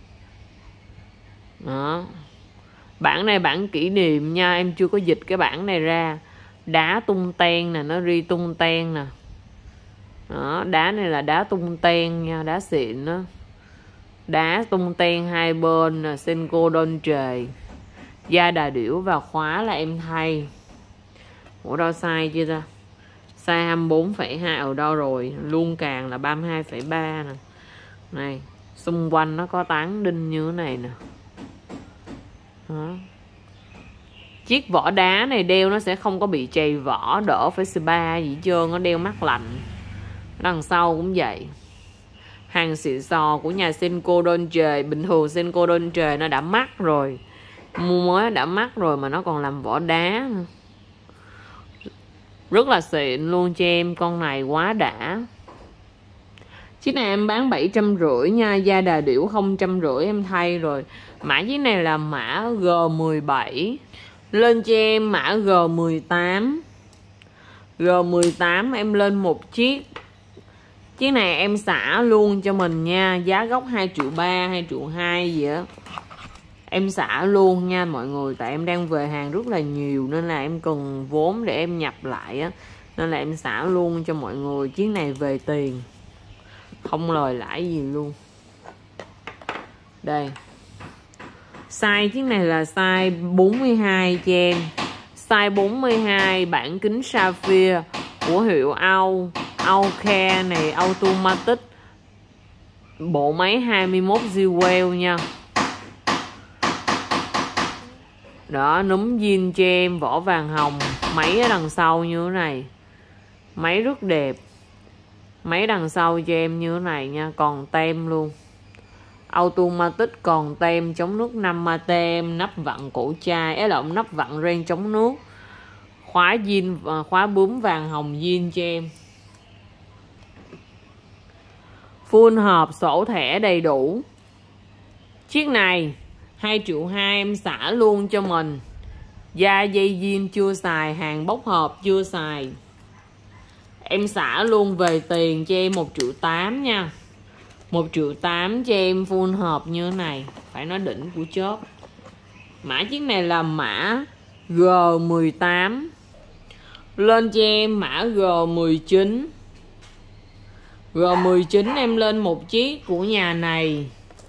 Đó. Bản này bản kỷ niệm nha, em chưa có dịch cái bản này ra. Đá tung ten nè, nó ri tung ten nè. Đó, đá này là đá tung ten nha, đá xịn đó. Đá tung ten hai bên nè, Senko Dolce. Da đà điểu và khóa là em thay. Ủa đo size chưa ta? Size hai mươi bốn phẩy hai ở đâu rồi? Luôn càng là ba mươi hai phẩy ba nè. Này, xung quanh nó có tán đinh như thế này nè. Đó. Chiếc vỏ đá này đeo nó sẽ không có bị chày vỏ, đỡ phải spa gì hết trơn, nó đeo mát lạnh. Đằng sau cũng vậy. Hàng xịn sò của nhà Senko Dolce. Bình thường Senko Dolce nó đã mắc rồi, mua mới đã mắc rồi mà nó còn làm vỏ đá nữa. Rất là xịn luôn cho em, con này quá đã. Chiếc này em bán bảy trăm rưỡi nha, da đà điểu không trăm rưỡi em thay rồi. Mã chiếc này là mã G mười bảy. Lên cho em mã G mười tám. G mười tám em lên một chiếc. Chiếc này em xả luôn cho mình nha, giá gốc hai triệu ba, hai triệu hai gì á. Em xả luôn nha mọi người, tại em đang về hàng rất là nhiều nên là em cần vốn để em nhập lại á, nên là em xả luôn cho mọi người. Chiếc này về tiền, không lời lãi gì luôn. Đây, size chiếc này là size bốn mươi hai cho em. Size bốn mươi hai, bản kính sapphire của hiệu Âu Aucare này, automatic. Bộ máy hai mươi mốt Jewel nha. Đó, núm zin cho em, vỏ vàng hồng. Máy ở đằng sau như thế này. Máy rất đẹp. Máy đằng sau cho em như thế này nha, còn tem luôn. Automatic còn tem, chống nước năm ma tem, nắp vặn cổ chai, ấy lộn, nắp vặn ren chống nước. Khóa zin, khóa bướm vàng hồng zin cho em. Full hộp, sổ thẻ đầy đủ. Chiếc này hai triệu hai em xả luôn cho mình. Da dây jean chưa xài, hàng bốc hộp chưa xài. Em xả luôn về tiền cho em một triệu tám nha. Một triệu tám cho em full hộp như thế này. Phải nói đỉnh của chớp. Mã chiếc này là mã G mười tám. Lên cho em mã G mười chín. G mười chín em lên một chiếc của nhà này.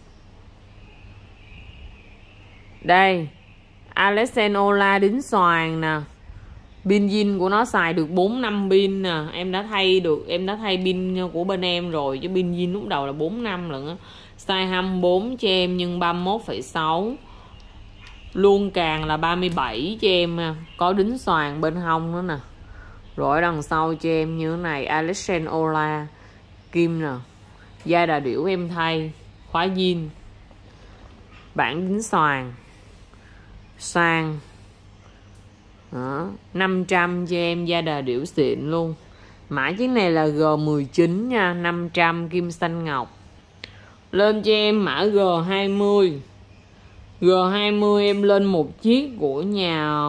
Đây, Alexandra đính xoàn nè. Pin zin của nó xài được bốn năm pin nè. Em đã thay được, em đã thay pin của bên em rồi. Chứ pin zin lúc đầu là bốn năm lận á. Size hai mươi bốn cho em nhưng ba mươi mốt phẩy sáu. Luôn càng là ba mươi bảy cho em. Có đính xoàn bên hông nữa nè. Rồi đằng sau cho em như thế này, Alexandra kim nè. Da đà điểu em thay. Khóa zin. Bản đính xoàn. Sang. Đó, năm trăm cho em, da đà điểu xịn luôn. Mã chiếc này là G mười chín nha, năm trăm kim xanh ngọc. Lên cho em mã G hai mươi. G hai mươi em lên một chiếc của nhà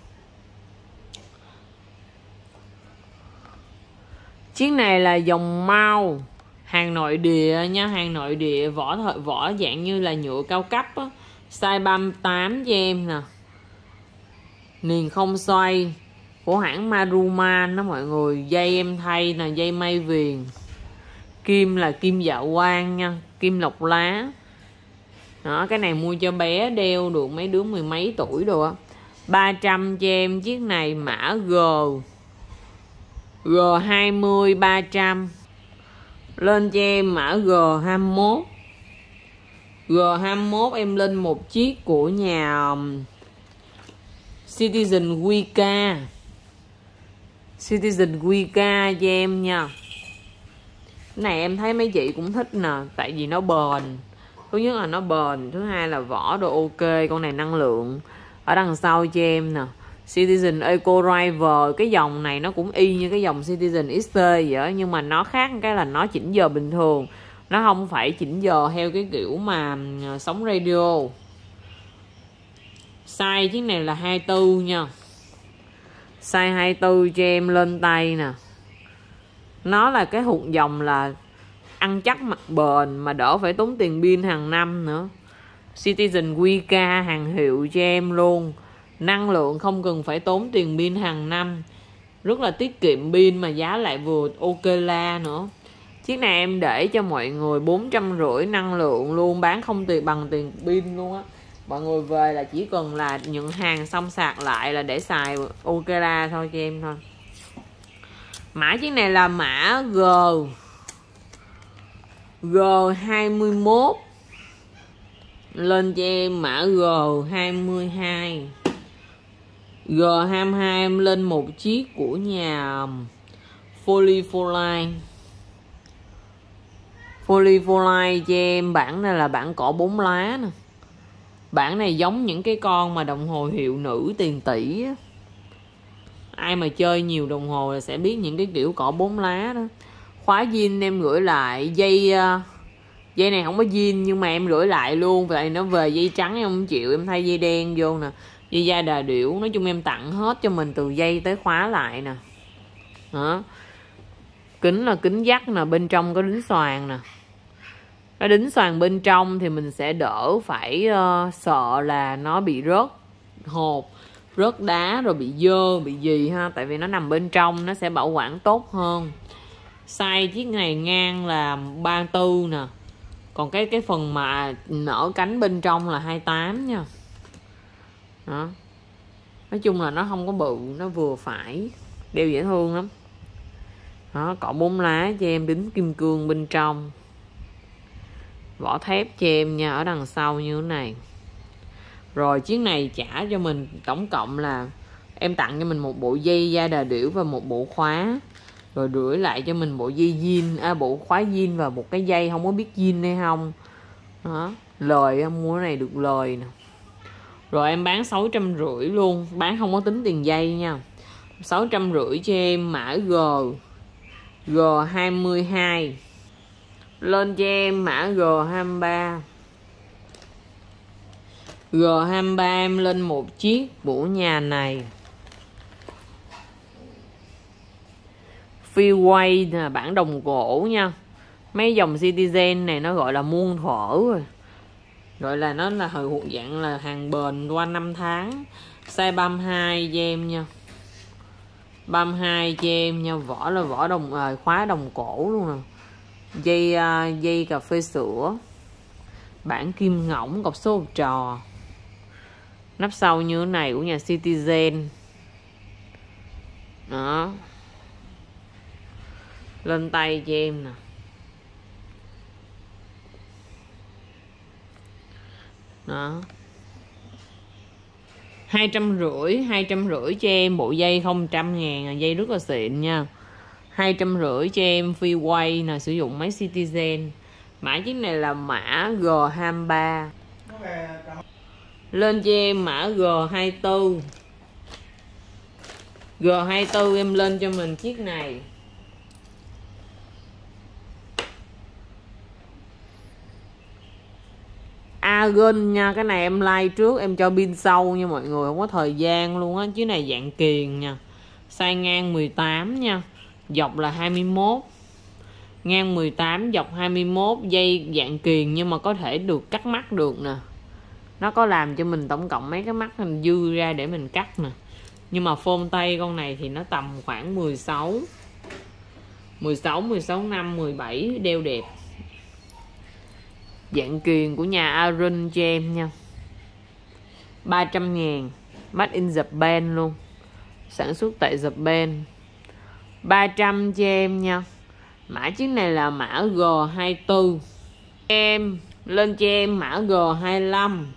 chiếc này là dòng Mau, hàng nội địa nha, hàng nội địa, vỏ vỏ dạng như là nhựa cao cấp á. Size ba mươi tám cho em nè. Niền không xoay của hãng Maruman đó mọi người. Dây em thay là dây may viền. Kim là kim dạ quang nha, kim lọc lá. Đó, cái này mua cho bé đeo được, mấy đứa mười mấy tuổi rồi á. Ba trăm cho em chiếc này mã G G hai mươi ba trăm. Lên cho em mã G hai mươi mốt. G hai mươi mốt em lên một chiếc của nhà Citizen Wika. Citizen Wika cho em nha. Cái này em thấy mấy chị cũng thích nè, tại vì nó bền. Thứ nhất là nó bền, thứ hai là vỏ đồ ok, con này năng lượng. Ở đằng sau cho em nè, Citizen Eco Driver. Cái dòng này nó cũng y như cái dòng Citizen ích tê vậy đó, nhưng mà nó khác cái là nó chỉnh giờ bình thường. Nó không phải chỉnh giờ theo cái kiểu mà sóng radio. Size chiếc này là hai mươi tư nha. Size hai mươi tư cho em lên tay nè. Nó là cái hụt dòng là ăn chắc mặt bền mà đỡ phải tốn tiền pin hàng năm nữa. Citizen Wika hàng hiệu cho em luôn. Năng lượng không cần phải tốn tiền pin hàng năm. Rất là tiết kiệm pin mà giá lại vừa ok la nữa. Chiếc này em để cho mọi người bốn trăm rưỡi năng lượng luôn, bán không tiền bằng tiền pin luôn á. Mọi người về là chỉ cần là nhận hàng xong sạc lại là để xài ok la thôi cho em thôi. Mã chiếc này là mã G G hai mươi mốt. Lên cho em mã G hai mươi hai. G hai mươi hai em lên một chiếc của nhà Polyfoline. Polyfoline cho em. Bản này là bản cỏ bốn lá nè. Bản này giống những cái con mà đồng hồ hiệu nữ tiền tỷ á. Ai mà chơi nhiều đồng hồ là sẽ biết những cái kiểu cỏ bốn lá đó. Khóa zin em gửi lại. Dây dây này không có zin nhưng mà em gửi lại luôn. Vậy nó về dây trắng em không chịu, em thay dây đen vô nè. Dây da đà điểu. Nói chung em tặng hết cho mình từ dây tới khóa lại nè. Đó. Kính là kính dắt nè. Bên trong có đính xoàn nè. Nó đính xoàn bên trong thì mình sẽ đỡ phải uh, sợ là nó bị rớt hột, rớt đá rồi bị dơ, bị gì ha. Tại vì nó nằm bên trong, nó sẽ bảo quản tốt hơn. Size chiếc này ngang là ba mươi tư nè. Còn cái cái phần mà nở cánh bên trong là hai mươi tám nha. Đó. Nói chung là nó không có bự, nó vừa phải. Đeo dễ thương lắm. Đó, cọ bốn lá cho em đính kim cương bên trong. Vỏ thép cho em nha, ở đằng sau như thế này. Rồi chiếc này trả cho mình tổng cộng là em tặng cho mình một bộ dây da đà điểu và một bộ khóa. Rồi gửi lại cho mình bộ dây zin, à, bộ khóa zin và một cái dây không có biết zin hay không. Đó, lời mua cái này được lời nè. Rồi em bán sáu trăm rưỡi luôn, bán không có tính tiền dây nha. sáu trăm rưỡi cho em mã G G hai mươi hai. Lên cho em mã G hai mươi ba. G hai mươi ba em lên một chiếc của nhà này. Freeway là bản đồng cổ nha. Mấy dòng Citizen này nó gọi là muôn thuở rồi. Gọi là nó là hồi thuộc dạng là hàng bền qua năm tháng. Size ba mươi hai cho em nha. ba mươi hai cho em nha. Vỏ là vỏ đồng à, khóa đồng cổ luôn nè. Dây uh, dây cà phê sữa. Bản kim ngỗng, cọc số hộp trò. Nắp sau như thế này của nhà Citizen. Đó. Lên tay cho em nè. Đó. Hai trăm rưỡi, hai trăm rưỡi cho em bộ dây không trăm ngàn, dây rất là xịn nha. Hai trăm rưỡi cho em Freeway nè, sử dụng máy Citizen. Mã chiếc này là mã G hai mươi ba. Lên cho em mã G hai mươi tư. G hai mươi tư em lên cho mình chiếc này. Argon nha, cái này em like trước, em cho pin sau nha mọi người, không có thời gian luôn á. Chiếc này dạng kiền nha. Size ngang mười tám nha. Dọc là hai mươi mốt. Ngang mười tám, dọc hai mươi mốt, dây dạng kiền nhưng mà có thể được cắt mắt được nè. Nó có làm cho mình tổng cộng mấy cái mắt mình dư ra để mình cắt nè. Nhưng mà phông tay con này thì nó tầm khoảng mười sáu. mười sáu, mười sáu năm, mười bảy, đeo đẹp. Dạng kiền của nhà Aron cho em nha. ba trăm ngàn. Made in Japan luôn. Sản xuất tại Japan. ba trăm cho em nha. Mã chiếc này là mã G hai mươi tư. Em lên cho em mã G hai mươi lăm.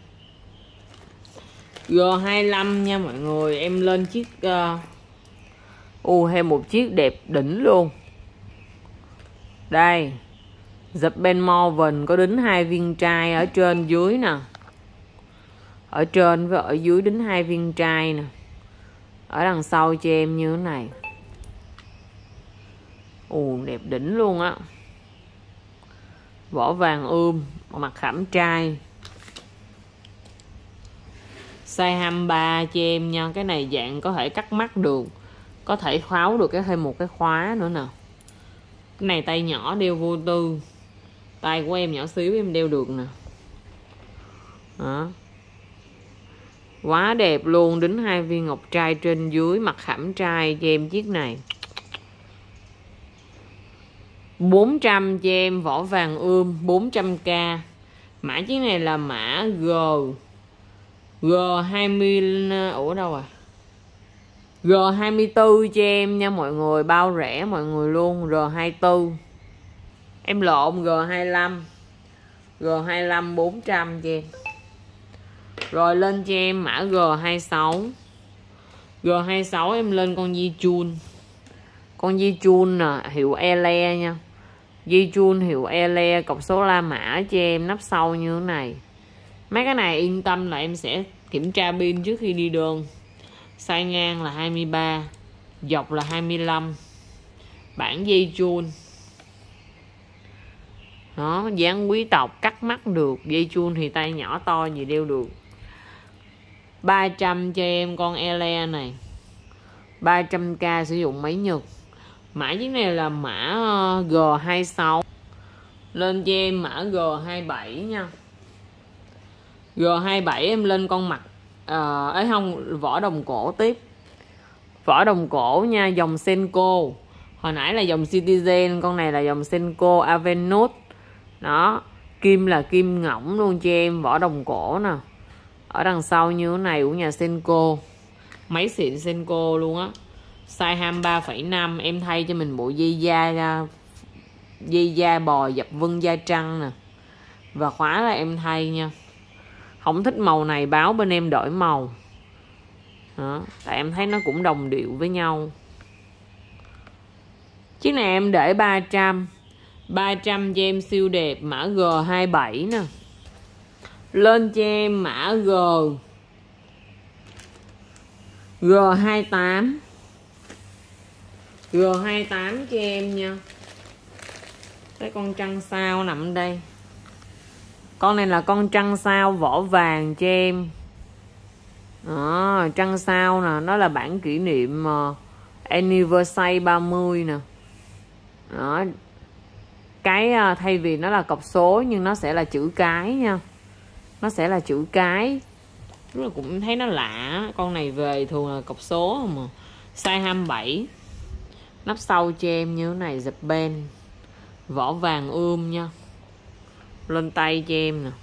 G hai mươi lăm nha mọi người. Em lên chiếc uh... Ồ, thêm một chiếc đẹp đỉnh luôn. Đây. Japan Morven có đính hai viên trai ở trên dưới nè. Ở trên với ở dưới đính hai viên trai nè. Ở đằng sau cho em như thế này. Ồ, đẹp đỉnh luôn á. Vỏ vàng ươm, mặt khảm trai. Size hai mươi ba cho em nha. Cái này dạng có thể cắt mắt được. Có thể khóa được cái thêm một cái khóa nữa nè. Cái này tay nhỏ đeo vô tư. Tay của em nhỏ xíu em đeo được nè. Đó. Quá đẹp luôn. Đính hai viên ngọc trai trên dưới, mặt khảm trai cho em chiếc này. bốn trăm cho em, vỏ vàng ươm, bốn trăm k. Mã chiếc này là mã G G hai mươi. Ủa đâu à? G hai mươi tư cho em nha mọi người. Bao rẻ mọi người luôn. G hai mươi tư. Em lộn, G hai mươi lăm. G hai mươi lăm bốn trăm cho em. Rồi lên cho em mã G hai mươi sáu. G hai mươi sáu em lên con Di Chun. Con Di Chun nè, hiệu Ele nha. Di Chun hiệu Ele, cọc số la mã cho em, nắp sau như thế này. Mấy cái này yên tâm là em sẽ kiểm tra pin trước khi đi đường. Size ngang là hai mươi ba, dọc là hai mươi lăm. Bản Di Chun. Đó, dáng quý tộc, cắt mắt được. Dây chun thì tay nhỏ to gì đeo được. ba trăm cho em con Ele này. ba trăm k sử dụng máy Nhật. Mã chiếc này là mã G hai mươi sáu. Lên cho em mã G hai mươi bảy nha. G hai mươi bảy em lên con mặt à, ấy không, vỏ đồng cổ tiếp. Vỏ đồng cổ nha, dòng Senko. Hồi nãy là dòng Citizen, con này là dòng Senko Avenut. Đó, kim là kim ngỗng luôn cho em, vỏ đồng cổ nè. Ở đằng sau như thế này của nhà Senko. Máy xịn Senko luôn á. Size hai mươi ba phẩy năm. Em thay cho mình bộ dây da dây da bò dập vân da trăng nè. Và khóa là em thay nha. Không thích màu này báo bên em đổi màu. Đó, tại em thấy nó cũng đồng điệu với nhau. Chiếc này em để ba trăm. ba trăm cho em siêu đẹp, mã G hai mươi bảy nè. Lên cho em mã G G hai mươi tám. G hai mươi tám cho em nha. Cái con trăng sao nằm đây. Con này là con trăng sao vỏ vàng cho em. Đó, trăng sao nè, nó là bản kỷ niệm uh, anniversary ba mươi nè. Đó. Cái uh, thay vì nó là cọc số nhưng nó sẽ là chữ cái nha. Nó sẽ là chữ cái. Rất là cũng thấy nó lạ. Con này về thường là cọc số mà. Size hai mươi bảy. Nắp sau cho em như thế này, dập ben. Vỏ vàng ươm nha. Lên tay cho em nè.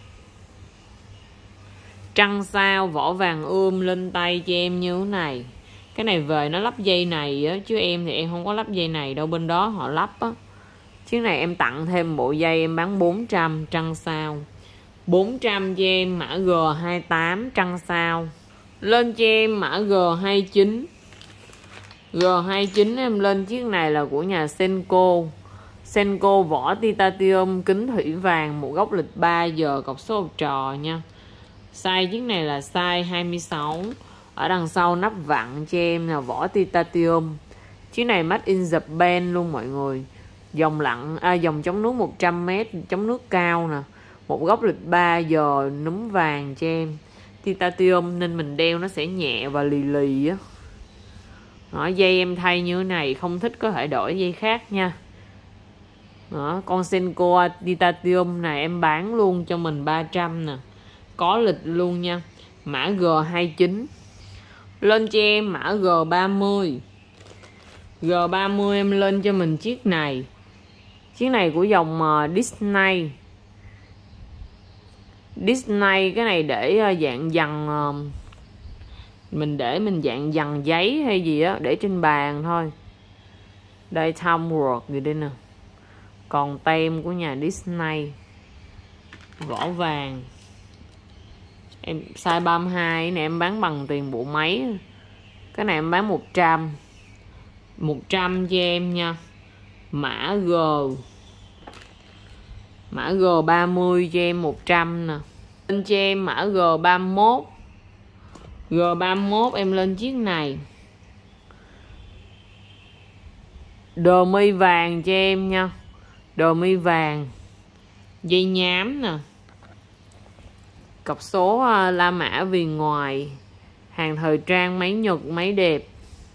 Trăng sao vỏ vàng ươm lên tay cho em như thế này. Cái này về nó lắp dây này á, chứ em thì em không có lắp dây này đâu, bên đó họ lắp á. Chiếc này em tặng thêm bộ dây, em bán bốn trăm. Trăng sao bốn trăm cho em, mã G hai mươi tám trăng sao. Lên cho em mã G hai mươi chín. G hai mươi chín em lên chiếc này là của nhà Senko. Senko vỏ titanium kính thủy vàng, một góc lịch ba giờ, cọc số học trò nha. Size chiếc này là size hai mươi sáu. Ở đằng sau nắp vặn cho em là vỏ titanium. Chiếc này made in Japan luôn mọi người. Dòng lặn, à, dòng chống nước một trăm mét, chống nước cao nè. Một góc lịch ba giờ, núm vàng cho em. Titanium nên mình đeo nó sẽ nhẹ và lì lì á. Đó, dây em thay như thế này, không thích có thể đổi dây khác nha. Đó, con Senko titanium này em bán luôn cho mình ba trăm nè. Có lịch luôn nha. Mã G hai mươi chín. Lên cho em mã G ba mươi. G ba mươi em lên cho mình chiếc này. Chiếc này của dòng uh, Disney. Disney cái này để uh, dạng dằn uh, mình để mình dạng dằn giấy hay gì á, để trên bàn thôi. Đây Tom World gì đây nè. Còn tem của nhà Disney. Vỏ vàng. Em size ba mươi hai này em bán bằng tiền bộ máy. Cái này em bán một trăm. một trăm cho em nha. Mã G. Mã G ba mươi cho em một trăm nè. Lên cho em mã G ba mươi mốt. G ba mươi mốt em lên chiếc này. Đồ mi vàng cho em nha. Đồ mi vàng. Dây nhám nè. Cọc số uh, La Mã viền ngoài. Hàng thời trang máy Nhật máy đẹp.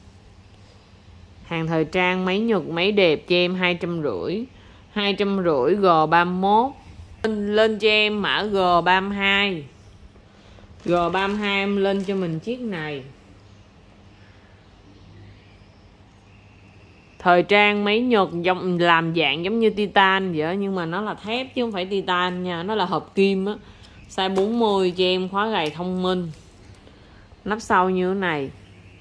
Hàng thời trang máy Nhật máy đẹp cho em hai trăm rưỡi. hai trăm rưỡi G ba mươi mốt. Lên, lên cho em mã G ba mươi hai. G ba mươi hai em lên cho mình chiếc này. Thời trang máy Nhật giống, làm dạng giống như titan vậy đó, nhưng mà nó là thép chứ không phải titan nha. Nó là hợp kim á. Size bốn mươi cho em, khóa gầy thông minh. Nắp sau như thế này.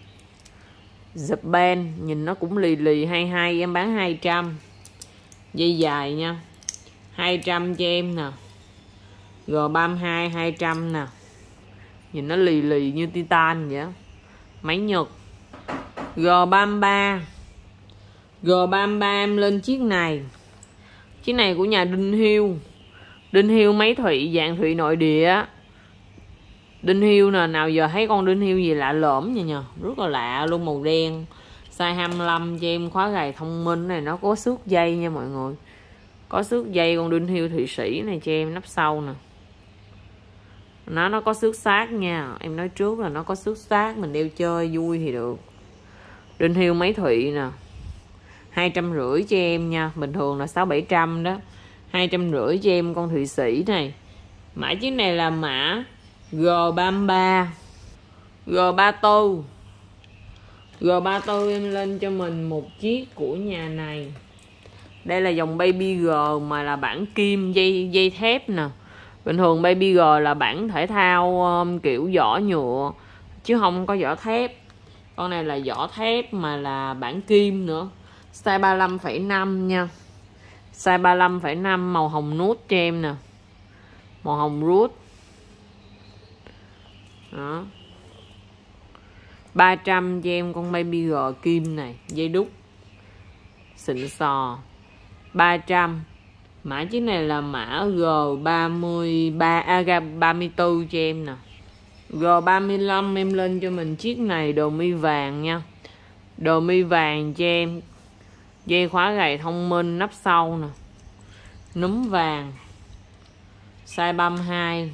Japan, nhìn nó cũng lì lì hay hay, em bán hai trăm. Dây dài nha. hai trăm cho em nè. G ba mươi hai hai trăm nè. Nhìn nó lì lì như titan vậy. Máy Nhật. G ba mươi ba. G ba mươi ba em lên chiếc này. Chiếc này của nhà Đinh Hiêu. Đinh Hiêu máy thủy dạng thủy nội địa. Đinh Hiêu nè, nào giờ thấy con Đinh Hiêu gì lạ lỡm vậy nhờ. Rất là lạ luôn, màu đen. Size hai mươi lăm cho em, khóa gầy thông minh này. Nó có xước dây nha mọi người. Có xước dây con Đinh Hiêu Thụy Sĩ này cho em, nắp sau nè. Nó nó có xước xác nha. Em nói trước là nó có xước xác, mình đeo chơi vui thì được. Đinh Hiêu máy thủy nè. hai trăm rưỡi cho em nha. Bình thường là sáu bảy trăm đó. hai trăm rưỡi cho em con Thụy Sĩ này. Mã chiếc này là mã G ba mươi ba. G ba mươi tư. G ba mươi tư em lên cho mình một chiếc của nhà này. Đây là dòng Baby G mà là bản kim, dây dây thép nè. Bình thường Baby G là bản thể thao um, kiểu vỏ nhựa chứ không có vỏ thép. Con này là vỏ thép mà là bản kim nữa. Size ba mươi lăm phẩy năm nha. Size ba mươi lăm phẩy năm, màu hồng nút cho em nè. Màu hồng rút. Đó. ba trăm cho em con Baby G kim này, dây đúc xịn sò. ba trăm. Mã chiếc này là mã G ba mươi ba, à, ba mươi tư cho em nè. G ba mươi lăm em lên cho mình chiếc này, đồ mi vàng nha. Đồ mi vàng cho em. Dây khóa gầy thông minh, nắp sau nè. Núm vàng. Size ba mươi hai.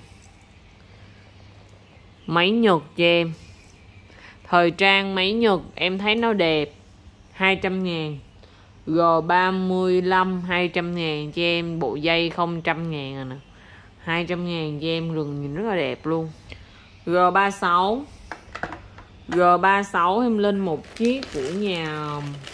Máy Nhật cho em. Thời trang máy Nhật em thấy nó đẹp. Hai trăm ngàn. G ba mươi lăm hai trăm ngàn cho em. Bộ dây không trăm ngàn rồi nè. Hai trăm ngàn cho em, rừng nhìn rất là đẹp luôn. G ba mươi sáu. G ba mươi sáu em lên một chiếc của nhà.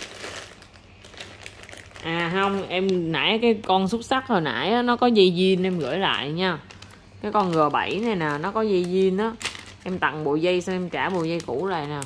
À không, em nãy cái con xúc sắc hồi nãy á, nó có dây jean em gửi lại nha. Cái con G bảy này nè, nó có dây jean á. Em tặng bộ dây xong em trả bộ dây cũ lại nè.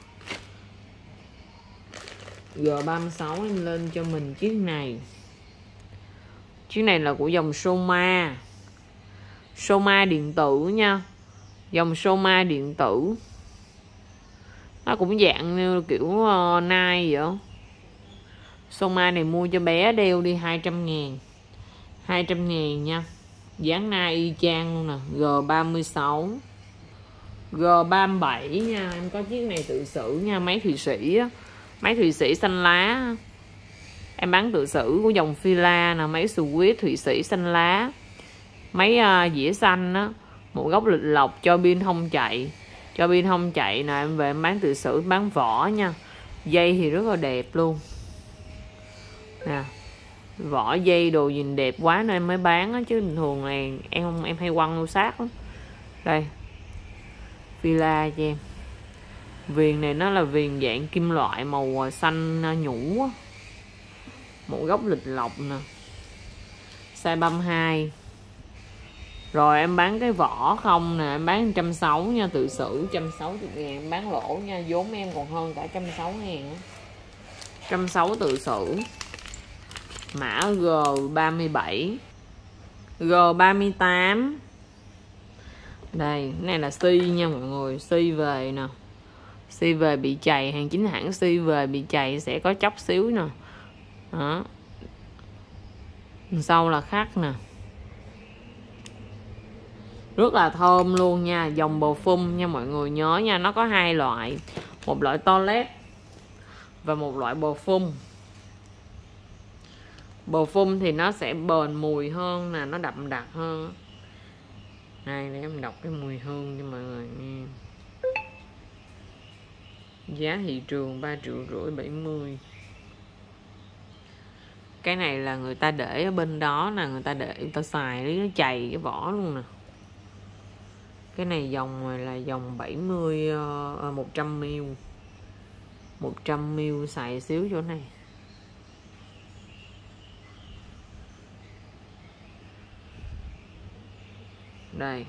G ba mươi sáu em lên cho mình chiếc này. Chiếc này là của dòng Soma. Soma điện tử nha. Dòng Soma điện tử. Nó cũng dạng như kiểu uh, Nike vậy. Soma này mua cho bé đeo đi hai trăm ngàn. Hai trăm ngàn nha. Dáng Nike y chang luôn nè. G ba mươi sáu. G ba mươi bảy nha. Em có chiếc này tự xử nha. Máy Thụy Sĩ á. Máy Thụy Sĩ xanh lá. Em bán tự xử của dòng Fila nè. Máy Swiss Thụy Sĩ xanh lá. Máy uh, dĩa xanh á. Một góc lịch lọc cho pin không chạy. Cho pin không chạy nè. Em về em bán tự xử, bán vỏ nha. Dây thì rất là đẹp luôn nè. Vỏ dây đồ nhìn đẹp quá nên em mới bán á. Chứ bình thường này em không em hay quăng lưu sát lắm. Đây Fila cho em. Viền này nó là viền dạng kim loại màu xanh nhũ á. Một góc lịch lọc nè. Size ba mươi hai. Rồi em bán cái vỏ không nè. Em bán một trăm sáu mươi nha. Tự xử một trăm sáu mươi ngàn. Em bán lỗ nha. Vốn em còn hơn cả một trăm sáu mươi ngàn. một trăm sáu mươi tự xử. Mã G ba mươi bảy. G ba mươi tám. Đây, cái này là si nha mọi người. Si về nè. Si về bị chày. Hàng chính hãng si về bị chày sẽ có chóc xíu nè. Đó. Sau là khắc nè. Rất là thơm luôn nha. Dòng perfume nha mọi người nhớ nha. Nó có hai loại. Một loại toilet và một loại perfume. Perfume thì nó sẽ bền mùi hơn nè. Nó đậm đặc hơn. Đây để em đọc cái mùi hương cho mọi người nghe. Giá thị trường ba triệu rưỡi bảy mươi. Cái này là người ta để ở bên đó nè. Người ta để người ta xài nó chày cái vỏ luôn nè. Cái này dòng này là dòng bảy mươi, uh, một trăm mi li lít. một trăm mi li lít xài xíu chỗ này. Đây.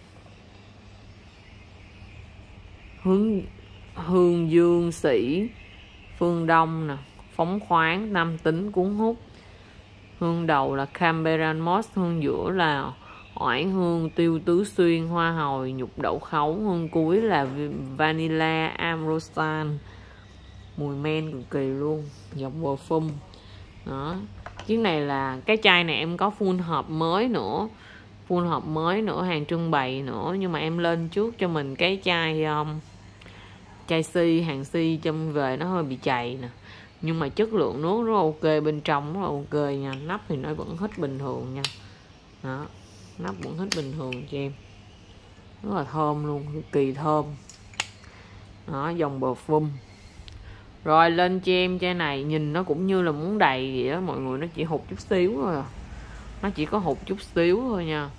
Hướng Hương Dương Sĩ Phương Đông nè. Phóng khoáng, nam tính, cuốn hút. Hương đầu là Canberra Moss. Hương giữa là oải hương, tiêu tứ xuyên, hoa hồi, nhục đậu khấu. Hương cuối là vanilla amrosan. Mùi men cực kỳ luôn. Dòng perfume. Đó. Chiếc này là cái chai này em có full hộp mới nữa. Full hộp mới nữa, hàng trưng bày nữa. Nhưng mà em lên trước cho mình cái chai um, chai si, hàng si châm về nó hơi bị chày nè. Nhưng mà chất lượng nước rất ok, bên trong rất là ok nha. Nắp thì nó vẫn hít bình thường nha. Đó. Nắp vẫn hít bình thường cho em. Rất là thơm luôn, cực kỳ thơm. Đó, dòng perfume. Rồi lên cho em chai này. Nhìn nó cũng như là muốn đầy vậy đó mọi người. Nó chỉ hụt chút xíu thôi à. Nó chỉ có hụt chút xíu thôi nha.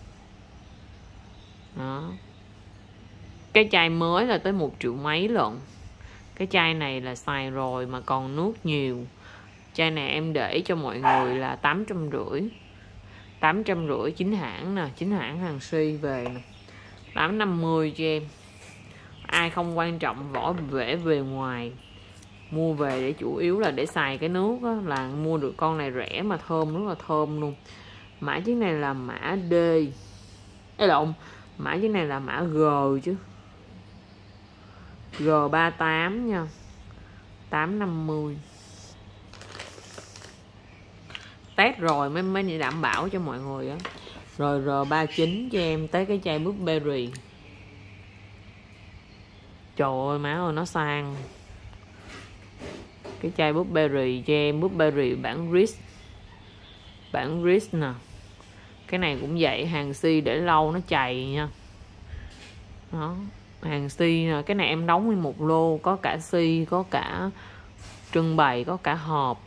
Đó. Cái chai mới là tới một triệu mấy lận. Cái chai này là xài rồi mà còn nước nhiều. Chai này em để cho mọi người là tám trăm rưỡi. Tám trăm rưỡi chính hãng nè. Chính hãng hàng si về nè. Tám trăm năm mươi cho em. Ai không quan trọng vỏ vẽ về ngoài, mua về để chủ yếu là để xài cái nước á, là mua được con này rẻ mà thơm, rất là thơm luôn. Mã chiếc này là mã D. Ê lộn, mã chiếc này là mã G chứ. G ba mươi tám nha. Tám trăm năm mươi. Test rồi mới mới đảm bảo cho mọi người á. Rồi R ba mươi chín cho em tới cái chai Burberry. Trời ơi má ơi nó sang. Cái chai Burberry cho em. Burberry bản Ritz. Bản Ritz nè. Cái này cũng vậy, hàng si để lâu nó chày nha. Đó, hàng si nè, cái này em đóng nguyên một lô, có cả si, có cả trưng bày, có cả hộp.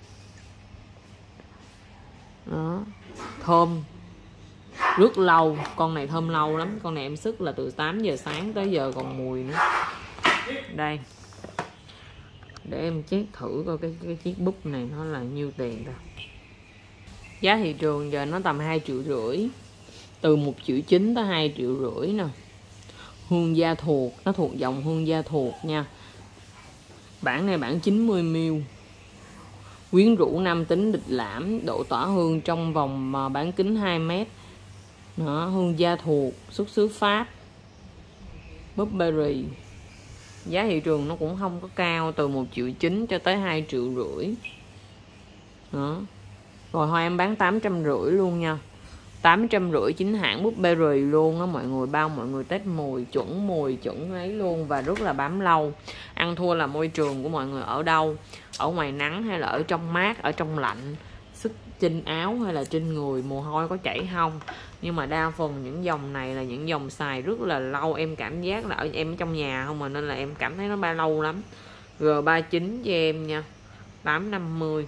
Đó, thơm rất lâu, con này thơm lâu lắm. Con này em sức là từ tám giờ sáng tới giờ còn mùi nữa. Đây, để em check thử coi cái, cái chiếc búp này nó là nhiêu tiền ta. Giá thị trường giờ nó tầm hai triệu rưỡi, từ một triệu chín tới hai triệu rưỡi nè. Hương gia thuộc, nó thuộc dòng hương gia thuộc nha. Bản này bản chín mươi mi li lít, quyến rũ nam tính lịch lãm, độ tỏa hương trong vòng bán kính hai mét. Đó, hương gia thuộc, xuất xứ Pháp, Burberry. Giá thị trường nó cũng không có cao, từ một triệu chín cho tới hai triệu rưỡi. Đó. Rồi thôi em bán tám trăm rưỡi luôn nha. tám trăm rưỡi chính hãng Burberry luôn á mọi người, bao mọi người test mùi, chuẩn mùi, chuẩn ấy luôn, và rất là bám lâu. Ăn thua là môi trường của mọi người ở đâu, ở ngoài nắng hay là ở trong mát, ở trong lạnh, sức trên áo hay là trên người, mồ hôi có chảy không. Nhưng mà đa phần những dòng này là những dòng xài rất là lâu, em cảm giác là ở em ở trong nhà không mà, nên là em cảm thấy nó ba lâu lắm. G ba mươi chín cho em nha, tám trăm năm mươi.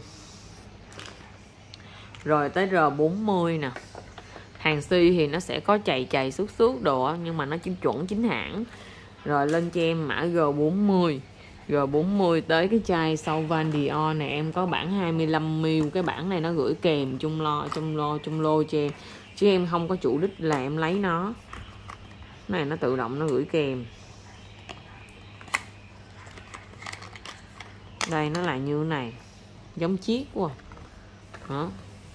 Rồi tới R bốn mươi nè. Hàng si thì nó sẽ có chày chày xước xước đồ, nhưng mà nó chỉ chuẩn chính hãng. Rồi lên cho em mã G bốn mươi. G bốn mươi tới cái chai Sauvage Dior này em có bản hai mươi lăm mi li lít. Cái bản này nó gửi kèm chung lo chung lo chung lô cho em, chứ em không có chủ đích là em lấy nó. Cái này nó tự động nó gửi kèm. Đây nó là như này, giống chiếc quá. Đó,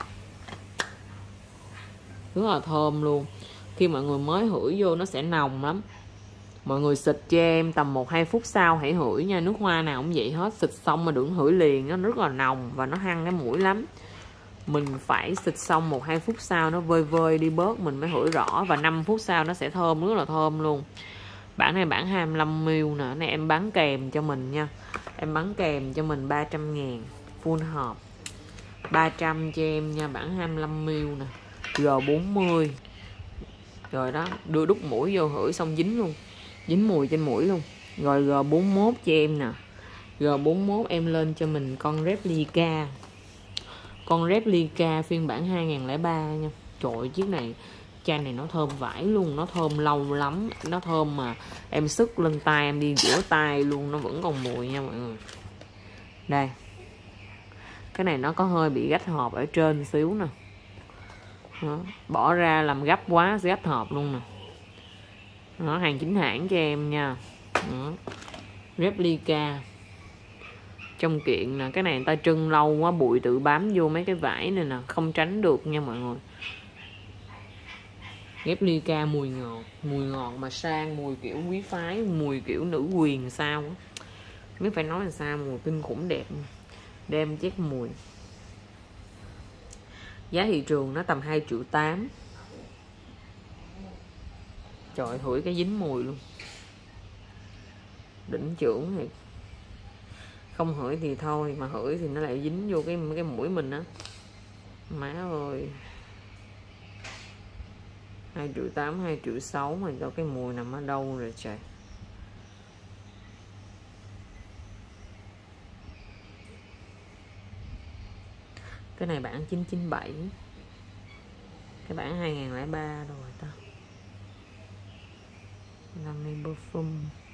rất là thơm luôn. Khi mọi người mới hửi vô nó sẽ nồng lắm. Mọi người xịt cho em tầm một hai phút sau hãy hửi nha. Nước hoa nào cũng vậy hết, xịt xong mà đừng hửi liền, nó rất là nồng và nó hăng cái mũi lắm. Mình phải xịt xong một hai phút sau nó vơi vơi đi bớt mình mới hửi rõ, và năm phút sau nó sẽ thơm, rất là thơm luôn. Bản này bản hai mươi lăm mi li lít nè. Này em bán kèm cho mình nha. Em bán kèm cho mình ba trăm ngàn, full hộp ba trăm cho em nha. Bản hai mươi lăm mi li lít nè, G bốn mươi. Rồi đó, đưa đút mũi vô hửi xong dính luôn, dính mùi trên mũi luôn. Rồi G bốn mốt cho em nè. G bốn mốt em lên cho mình con Replica. Con Replica phiên bản hai nghìn không trăm lẻ ba nha. Trời ơi, chiếc này, chai này nó thơm vãi luôn. Nó thơm lâu lắm. Nó thơm mà em sức lên tay, em đi rửa tay luôn, nó vẫn còn mùi nha mọi người. Đây, cái này nó có hơi bị gách hộp ở trên xíu nè. Đó, bỏ ra làm gấp quá sẽ gách hộp luôn nè. Đó, hàng chính hãng cho em nha. Đó, Replica trong kiện nè. Cái này người ta trưng lâu quá, bụi tự bám vô mấy cái vải này nè, không tránh được nha mọi người. Replica mùi ngọt, mùi ngọt mà sang, mùi kiểu quý phái, mùi kiểu nữ quyền sao á, biết phải nói là sao, mùi kinh khủng đẹp. Đem check mùi. Giá thị trường nó tầm hai triệu tám. Trời, hửi cái dính mùi luôn, đỉnh trưởng thì không hửi thì thôi, mà hửi thì nó lại dính vô cái cái mũi mình á. Má ơi, hai triệu tám, hai triệu sáu mà cho cái mùi nằm ở đâu rồi trời. Cái này bản chín chín bảy, cái bản hai nghìn không trăm lẻ ba rồi ta. Năm nay perfume.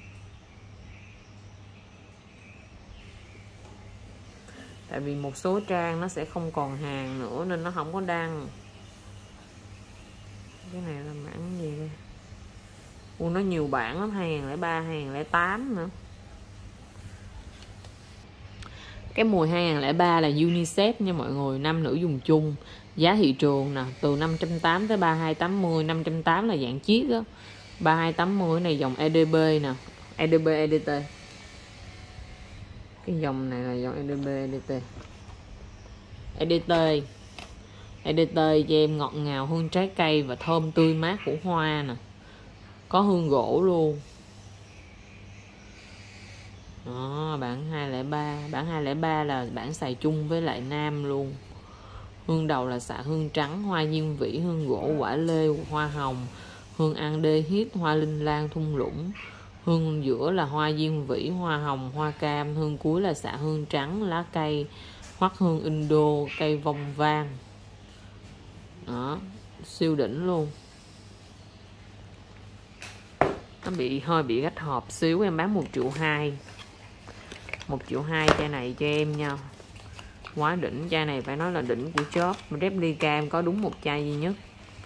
Tại vì một số trang nó sẽ không còn hàng nữa nên nó không có đăng. Cái này là bản gì đây? Ủa, nó nhiều bản lắm, hai nghìn không trăm lẻ ba, hai nghìn không trăm lẻ tám nữa. Cái mùi hai nghìn không trăm lẻ ba là unisex nha mọi người, nam nữ dùng chung. Giá thị trường nè, từ năm trăm tám mươi tới ba nghìn hai trăm tám mươi. Năm trăm tám mươi là dạng chiếc á, ba nghìn hai trăm tám mươi này dòng e đê bê nè, e đê bê e đê tê. Cái dòng này là dòng e đê bê e đê tê. e đê tê e đê tê cho em ngọt ngào, hương trái cây và thơm tươi mát của hoa nè, có hương gỗ luôn. Đó, bản hai không không ba. Bản hai không không ba là bản xài chung với lại nam luôn. Hương đầu là xạ hương trắng, hoa diên vĩ, hương gỗ, quả lê, hoa hồng, hương aldehyd, hoa linh lan, thung lũng. Hương giữa là hoa diên vĩ, hoa hồng, hoa cam. Hương cuối là xạ hương trắng, lá cây, hoắc hương Indo, cây vong vang. Đó, siêu đỉnh luôn. Nó bị hơi bị gách hộp xíu, em bán một triệu hai. Một triệu hai chai này cho em nha. Quá đỉnh, chai này phải nói là đỉnh của shop. Replica em có đúng một chai duy nhất.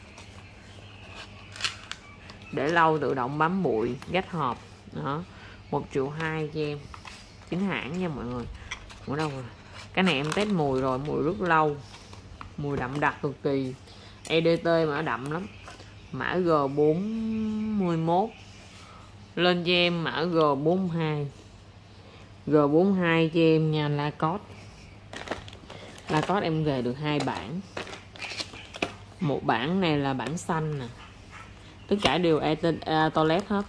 Để lâu tự động bám bụi, gách hộp. Đó, một triệu hai cho em. Chính hãng nha mọi người. Ở đâu rồi? Cái này em test mùi rồi, mùi rất lâu. Mùi đậm đặc cực kỳ. e đê tê mà nó đậm lắm. Mã G bốn mươi mốt. Lên cho em mã G bốn mươi hai. G bốn mươi hai cho em nha, Lacoste. Lacoste em về được hai bản. Một bản này là bản xanh nè. Tất cả đều e toilet hết.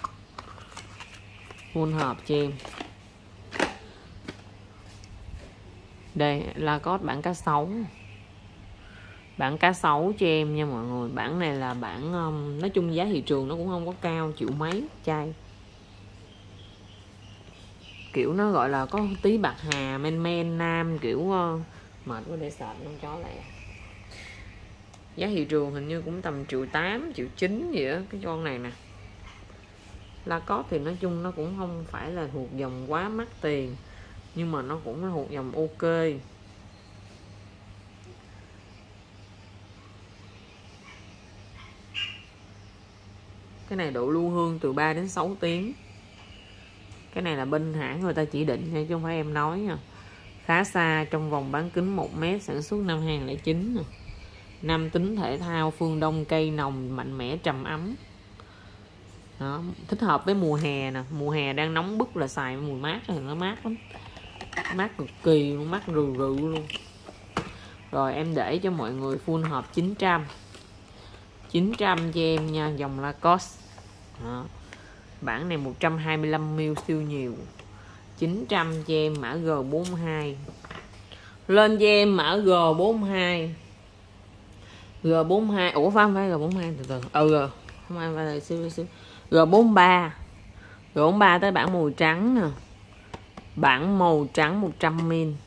Full hộp cho em. Đây Lacoste bản cá sấu. Bản cá sấu cho em nha mọi người. Bản này là bản um, nói chung giá thị trường nó cũng không có cao, triệu mấy chai. Kiểu nó gọi là có tí bạc hà men men nam, kiểu uh, mệt quá để sệt con chó lại. Giá thị trường hình như cũng tầm triệu tám, triệu chín gì á cái con này nè. Lacoste thì nói chung nó cũng không phải là thuộc dòng quá mắc tiền, nhưng mà nó cũng là thuộc dòng ok. Cái này độ lưu hương từ ba đến sáu tiếng. Cái này là bên hãng người ta chỉ định nha, chứ không phải em nói nha. Khá xa, trong vòng bán kính một mét, sản xuất năm hai không không chín. Nam tính thể thao, phương Đông, cây nồng, mạnh mẽ, trầm ấm. Đó, thích hợp với mùa hè nè. Mùa hè đang nóng bức là xài mùi mát thì nó mát lắm. Mát cực kỳ luôn, mát rừ rừ luôn. Rồi em để cho mọi người full hộp chín trăm. chín trăm cho em nha, dòng Lacoste. Đó. Bản này một trăm hai mươi lăm mi li lít siêu nhiều. chín trăm cho em mã G bốn mươi hai. Lên cho em mã G bốn mươi hai. G bốn mươi hai. Ủa phải không phải G bốn mươi hai, từ từ. Ừ G. Không ai phải là xíu xíu. G bốn mươi ba. G bốn mươi ba tới bản màu trắng nè. Bản màu trắng một trăm mi li lít.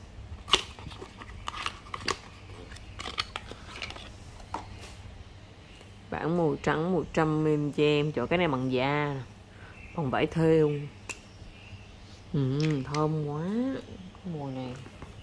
Bản màu trắng một trăm mi li lít cho em. Chỗ cái này bằng da, bằng vải thêu. Ừ, thơm quá. Mùi này,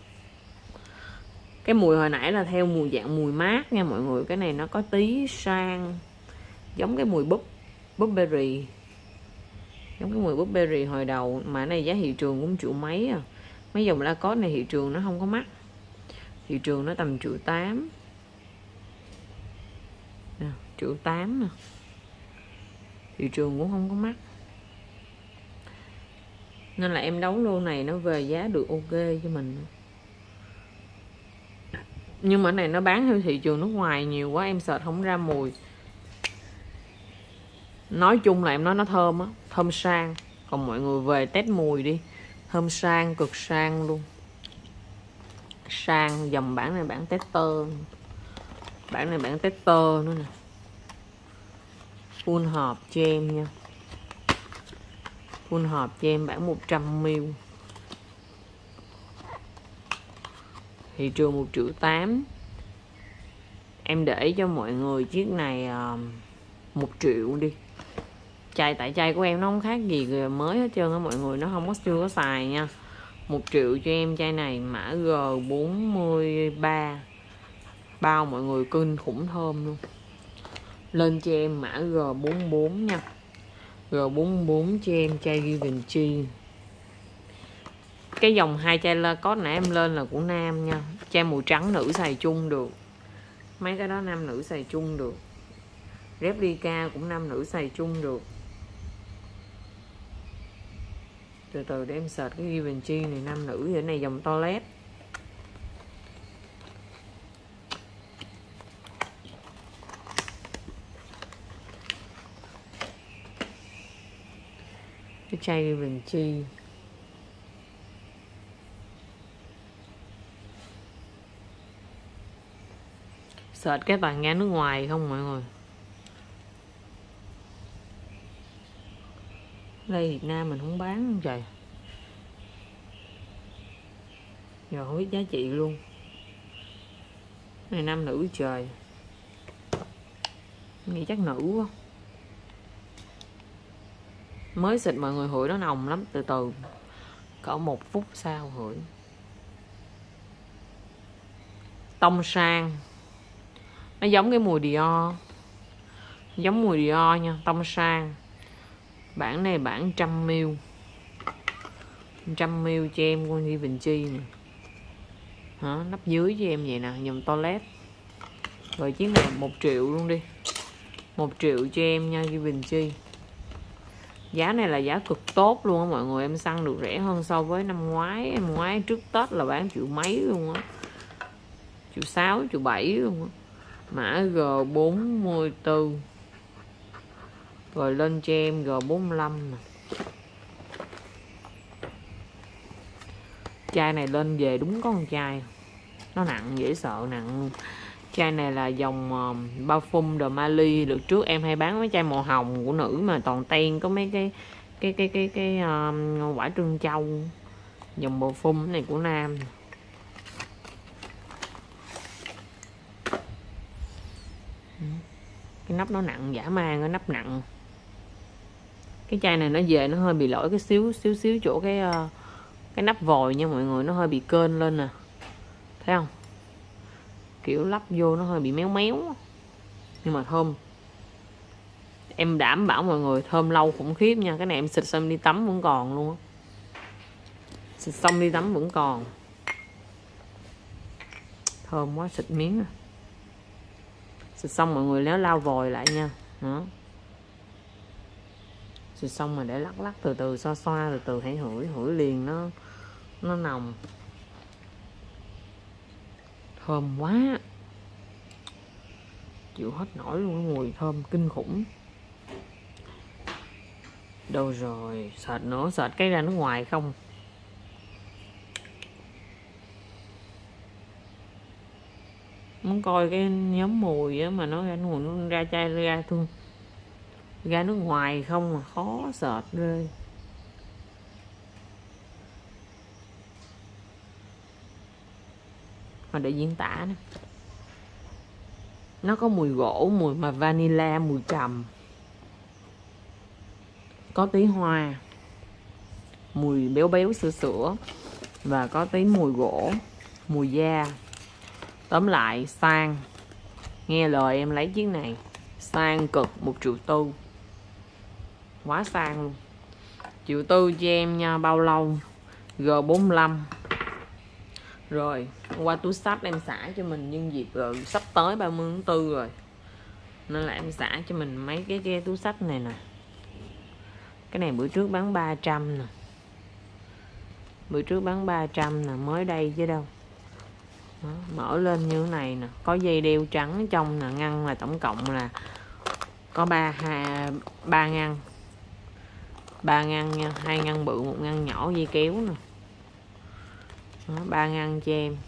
cái mùi hồi nãy là theo mùi dạng mùi mát nha mọi người. Cái này nó có tí sang, giống cái mùi búp búp berry, giống cái mùi búp berry hồi đầu. Mà này giá thị trường cũng triệu mấy à. Mấy dòng Lacoste này thị trường nó không có mắc, thị trường nó tầm triệu tám, triệu tám nè, thị trường cũng không có mắc, nên là em đấu lô này nó về giá được ok cho mình. Nhưng mà cái này nó bán theo thị trường nước ngoài nhiều quá, em search không ra mùi. Nói chung là em nói nó thơm á, thơm sang. Còn mọi người về test mùi đi. Thơm sang, cực sang luôn. Sang, dòng bản này bản tester. Bản này bản tester nữa nè. Full hộp cho em nha. Full hộp cho em bản một trăm mi li lít. Thị trường một triệu tám. Em để cho mọi người chiếc này uh, một triệu đi. Chai tại chai của em nó không khác gì mới hết trơn á mọi người, nó không có chưa có xài nha. Một triệu cho em chai này mã G bốn mươi ba. Bao mọi người kinh khủng thơm luôn. Lên cho em mã G bốn mươi bốn nha. G bốn mươi bốn cho em chai Givenchy. Cái dòng hai chai Lacoste nãy em lên là của nam nha. Chai màu trắng nữ xài chung được. Mấy cái đó nam nữ xài chung được. Replica cũng nam nữ xài chung được. Từ từ để em search cái Givenchy này nam nữ. Vậy này dòng toilet. Cái chai Givenchy. Search cái toàn ra nước ngoài không mọi người. Đây Việt Nam mình không bán không trời. Rồi không biết giá trị luôn. Này nam nữ trời. Nghĩ chắc nữ quá. Mới xịt mọi người, hửi nó nồng lắm, từ từ cỡ một phút sau hửi. Tông sang. Nó giống cái mùi Dior. Giống mùi Dior nha, tông sang. Bản này bản trăm ml. Trăm ml cho em con Givenchy nè. Hả, nắp dưới cho em vậy nè, dòng toilet. Rồi chiếc này một triệu luôn đi. Một triệu cho em nha, Givenchy. Giá này là giá cực tốt luôn á mọi người. Em săn được rẻ hơn so với năm ngoái. Em ngoái trước Tết là bán triệu mấy luôn á. Triệu sáu, triệu bảy luôn á. Mã G bốn mươi tư. Rồi lên cho em G bốn mươi lăm nè. Chai này lên về đúng có con chai. Nó nặng dễ sợ, nặng. Chai này là dòng uh, bao phum de Mali. Được trước em hay bán mấy chai màu hồng của nữ mà toàn ten có mấy cái cái cái cái cái uh, quả trân châu. Dòng bao phum này của nam. Cái nắp nó nặng dã man, cái nắp nặng. Cái chai này nó về nó hơi bị lỗi cái xíu xíu xíu chỗ cái uh, cái nắp vòi nha mọi người, nó hơi bị kênh lên nè. Thấy không? Kiểu lắp vô nó hơi bị méo méo. Nhưng mà thơm. Em đảm bảo mọi người thơm lâu khủng khiếp nha. Cái này em xịt xong đi tắm vẫn còn luôn á. Xịt xong đi tắm vẫn còn. Thơm quá, xịt miếng à. Xịt xong mọi người nếu lau vòi lại nha. Đó. Xịt xong mà để lắc lắc từ từ, xoa xoa từ từ, hãy hửi, hửi liền nó nó nồng. Thơm quá. Chịu hết nổi luôn, cái mùi thơm kinh khủng. Đâu rồi, sệt nữa, sệt cái ra nước ngoài không. Muốn coi cái nhóm mùi á mà nó ra mùi nó ra chai ra thương. Ra nước ngoài không mà khó sệt ghê. Mà để diễn tả nè. Nó có mùi gỗ, mùi mà vanilla, mùi trầm. Có tí hoa. Mùi béo béo sữa sữa. Và có tí mùi gỗ, mùi da. Tóm lại sang. Nghe lời em lấy chiếc này. Sang cực, một triệu tư. Quá sang luôn. Triệu tư cho em nha, bao lâu? G bốn mươi lăm. Rồi, qua túi sách em xả cho mình nhân dịp rồi, sắp tới ba mươi tháng tư rồi. Nên là em xả cho mình mấy cái, cái túi sách này nè. Cái này bữa trước bán ba trăm nè. Bữa trước bán ba trăm nè, mới đây chứ đâu. Đó, mở lên như thế này nè, có dây đeo trắng trong nè, ngăn là tổng cộng là có ba ba ngăn. ba ngăn nha, hai ngăn bự, một ngăn nhỏ dây kéo nè. Đó, ba ngăn cho em.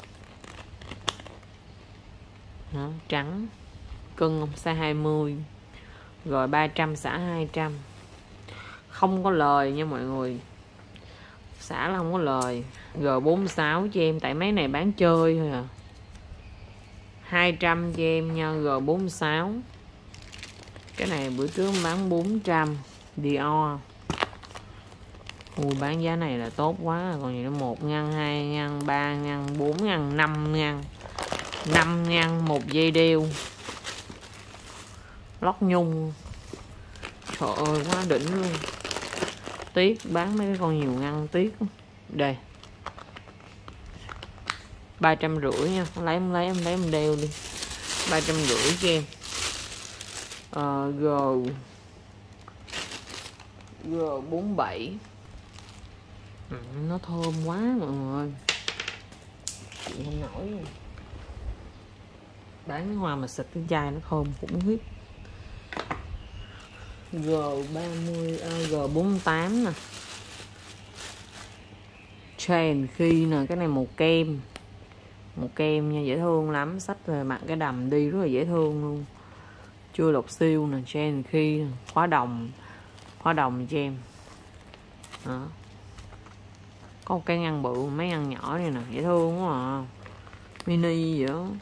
Đó, trắng. Cân không? Size hai mươi. Rồi ba trăm xả hai trăm. Không có lời nha mọi người. Xả là không có lời. G bốn mươi sáu cho em, tại mấy này bán chơi thôi à. hai trăm cho em nha, G bốn mươi sáu. Cái này bữa trước bán bốn trăm. Dior. Ui, bán giá này là tốt quá. Còn gì nữa, một ngăn, hai ngăn, ba ngăn, bốn ngăn, năm ngăn. năm ngăn, một dây đeo. Lót nhung. Trời ơi, quá đỉnh luôn. Tiếc, bán mấy cái con nhiều ngăn tiếc. Đây. ba trăm rưỡi nha. Lấy em lấy em lấy em đeo đi. ba trăm rưỡi cho em. Ờ, G G bốn mươi bảy. Ừ, nó thơm quá mọi người. Chị không nổi luôn. Bán cái hoa mà xịt cái chai nó thơm khủng khiếp. G ba mươi, à, G bốn mươi tám nè. Chain khi nè, cái này màu kem. một kem nha, dễ thương lắm, xách về mặc cái đầm đi rất là dễ thương luôn. Chưa lột siêu nè, Gen khi khóa đồng, khóa đồng cho em. Đó. Có một cái ngăn bự, mấy ngăn nhỏ này nè, dễ thương quá à. Mini vậy đó,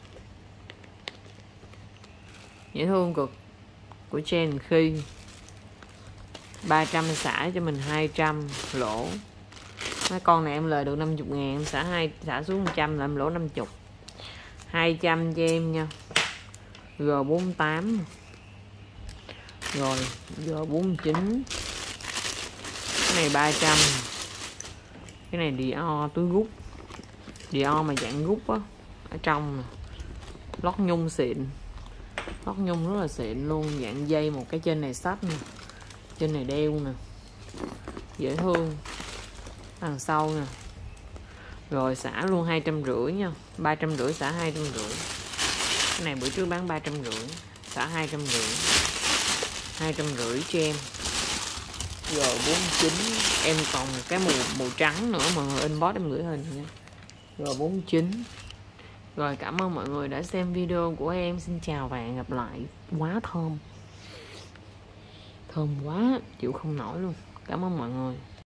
dễ thương cực, của Gen khi. Ba trăm xả cho mình hai trăm, lỗ. Mấy con này em lời được năm mươi ngàn, em xả hai xả xuống một trăm là em lỗ năm mươi. Hai trăm cho em nha. G bốn tám. Rồi G bốn chín. Cái này ba trăm. Cái này Dior túi gút, Dior mà dạng gút á, ở trong nè, lót nhung xịn, lót nhung rất là xịn luôn, dạng dây một cái trên này sách nè, trên này đeo nè, dễ thương. Đằng sau nè. Rồi xả luôn hai trăm rưỡi nha, ba trăm rưỡi xả hai trăm rưỡi. Cái này bữa trước bán ba trăm rưỡi, xả hai trăm rưỡi, hai trăm rưỡi cho em. Rồi bốn chín, em còn cái màu màu trắng nữa, mọi người inbox em gửi hình nha. Rồi bốn chín. Rồi cảm ơn mọi người đã xem video của em. Xin chào và hẹn gặp lại. Quá thơm, thơm quá chịu không nổi luôn. Cảm ơn mọi người.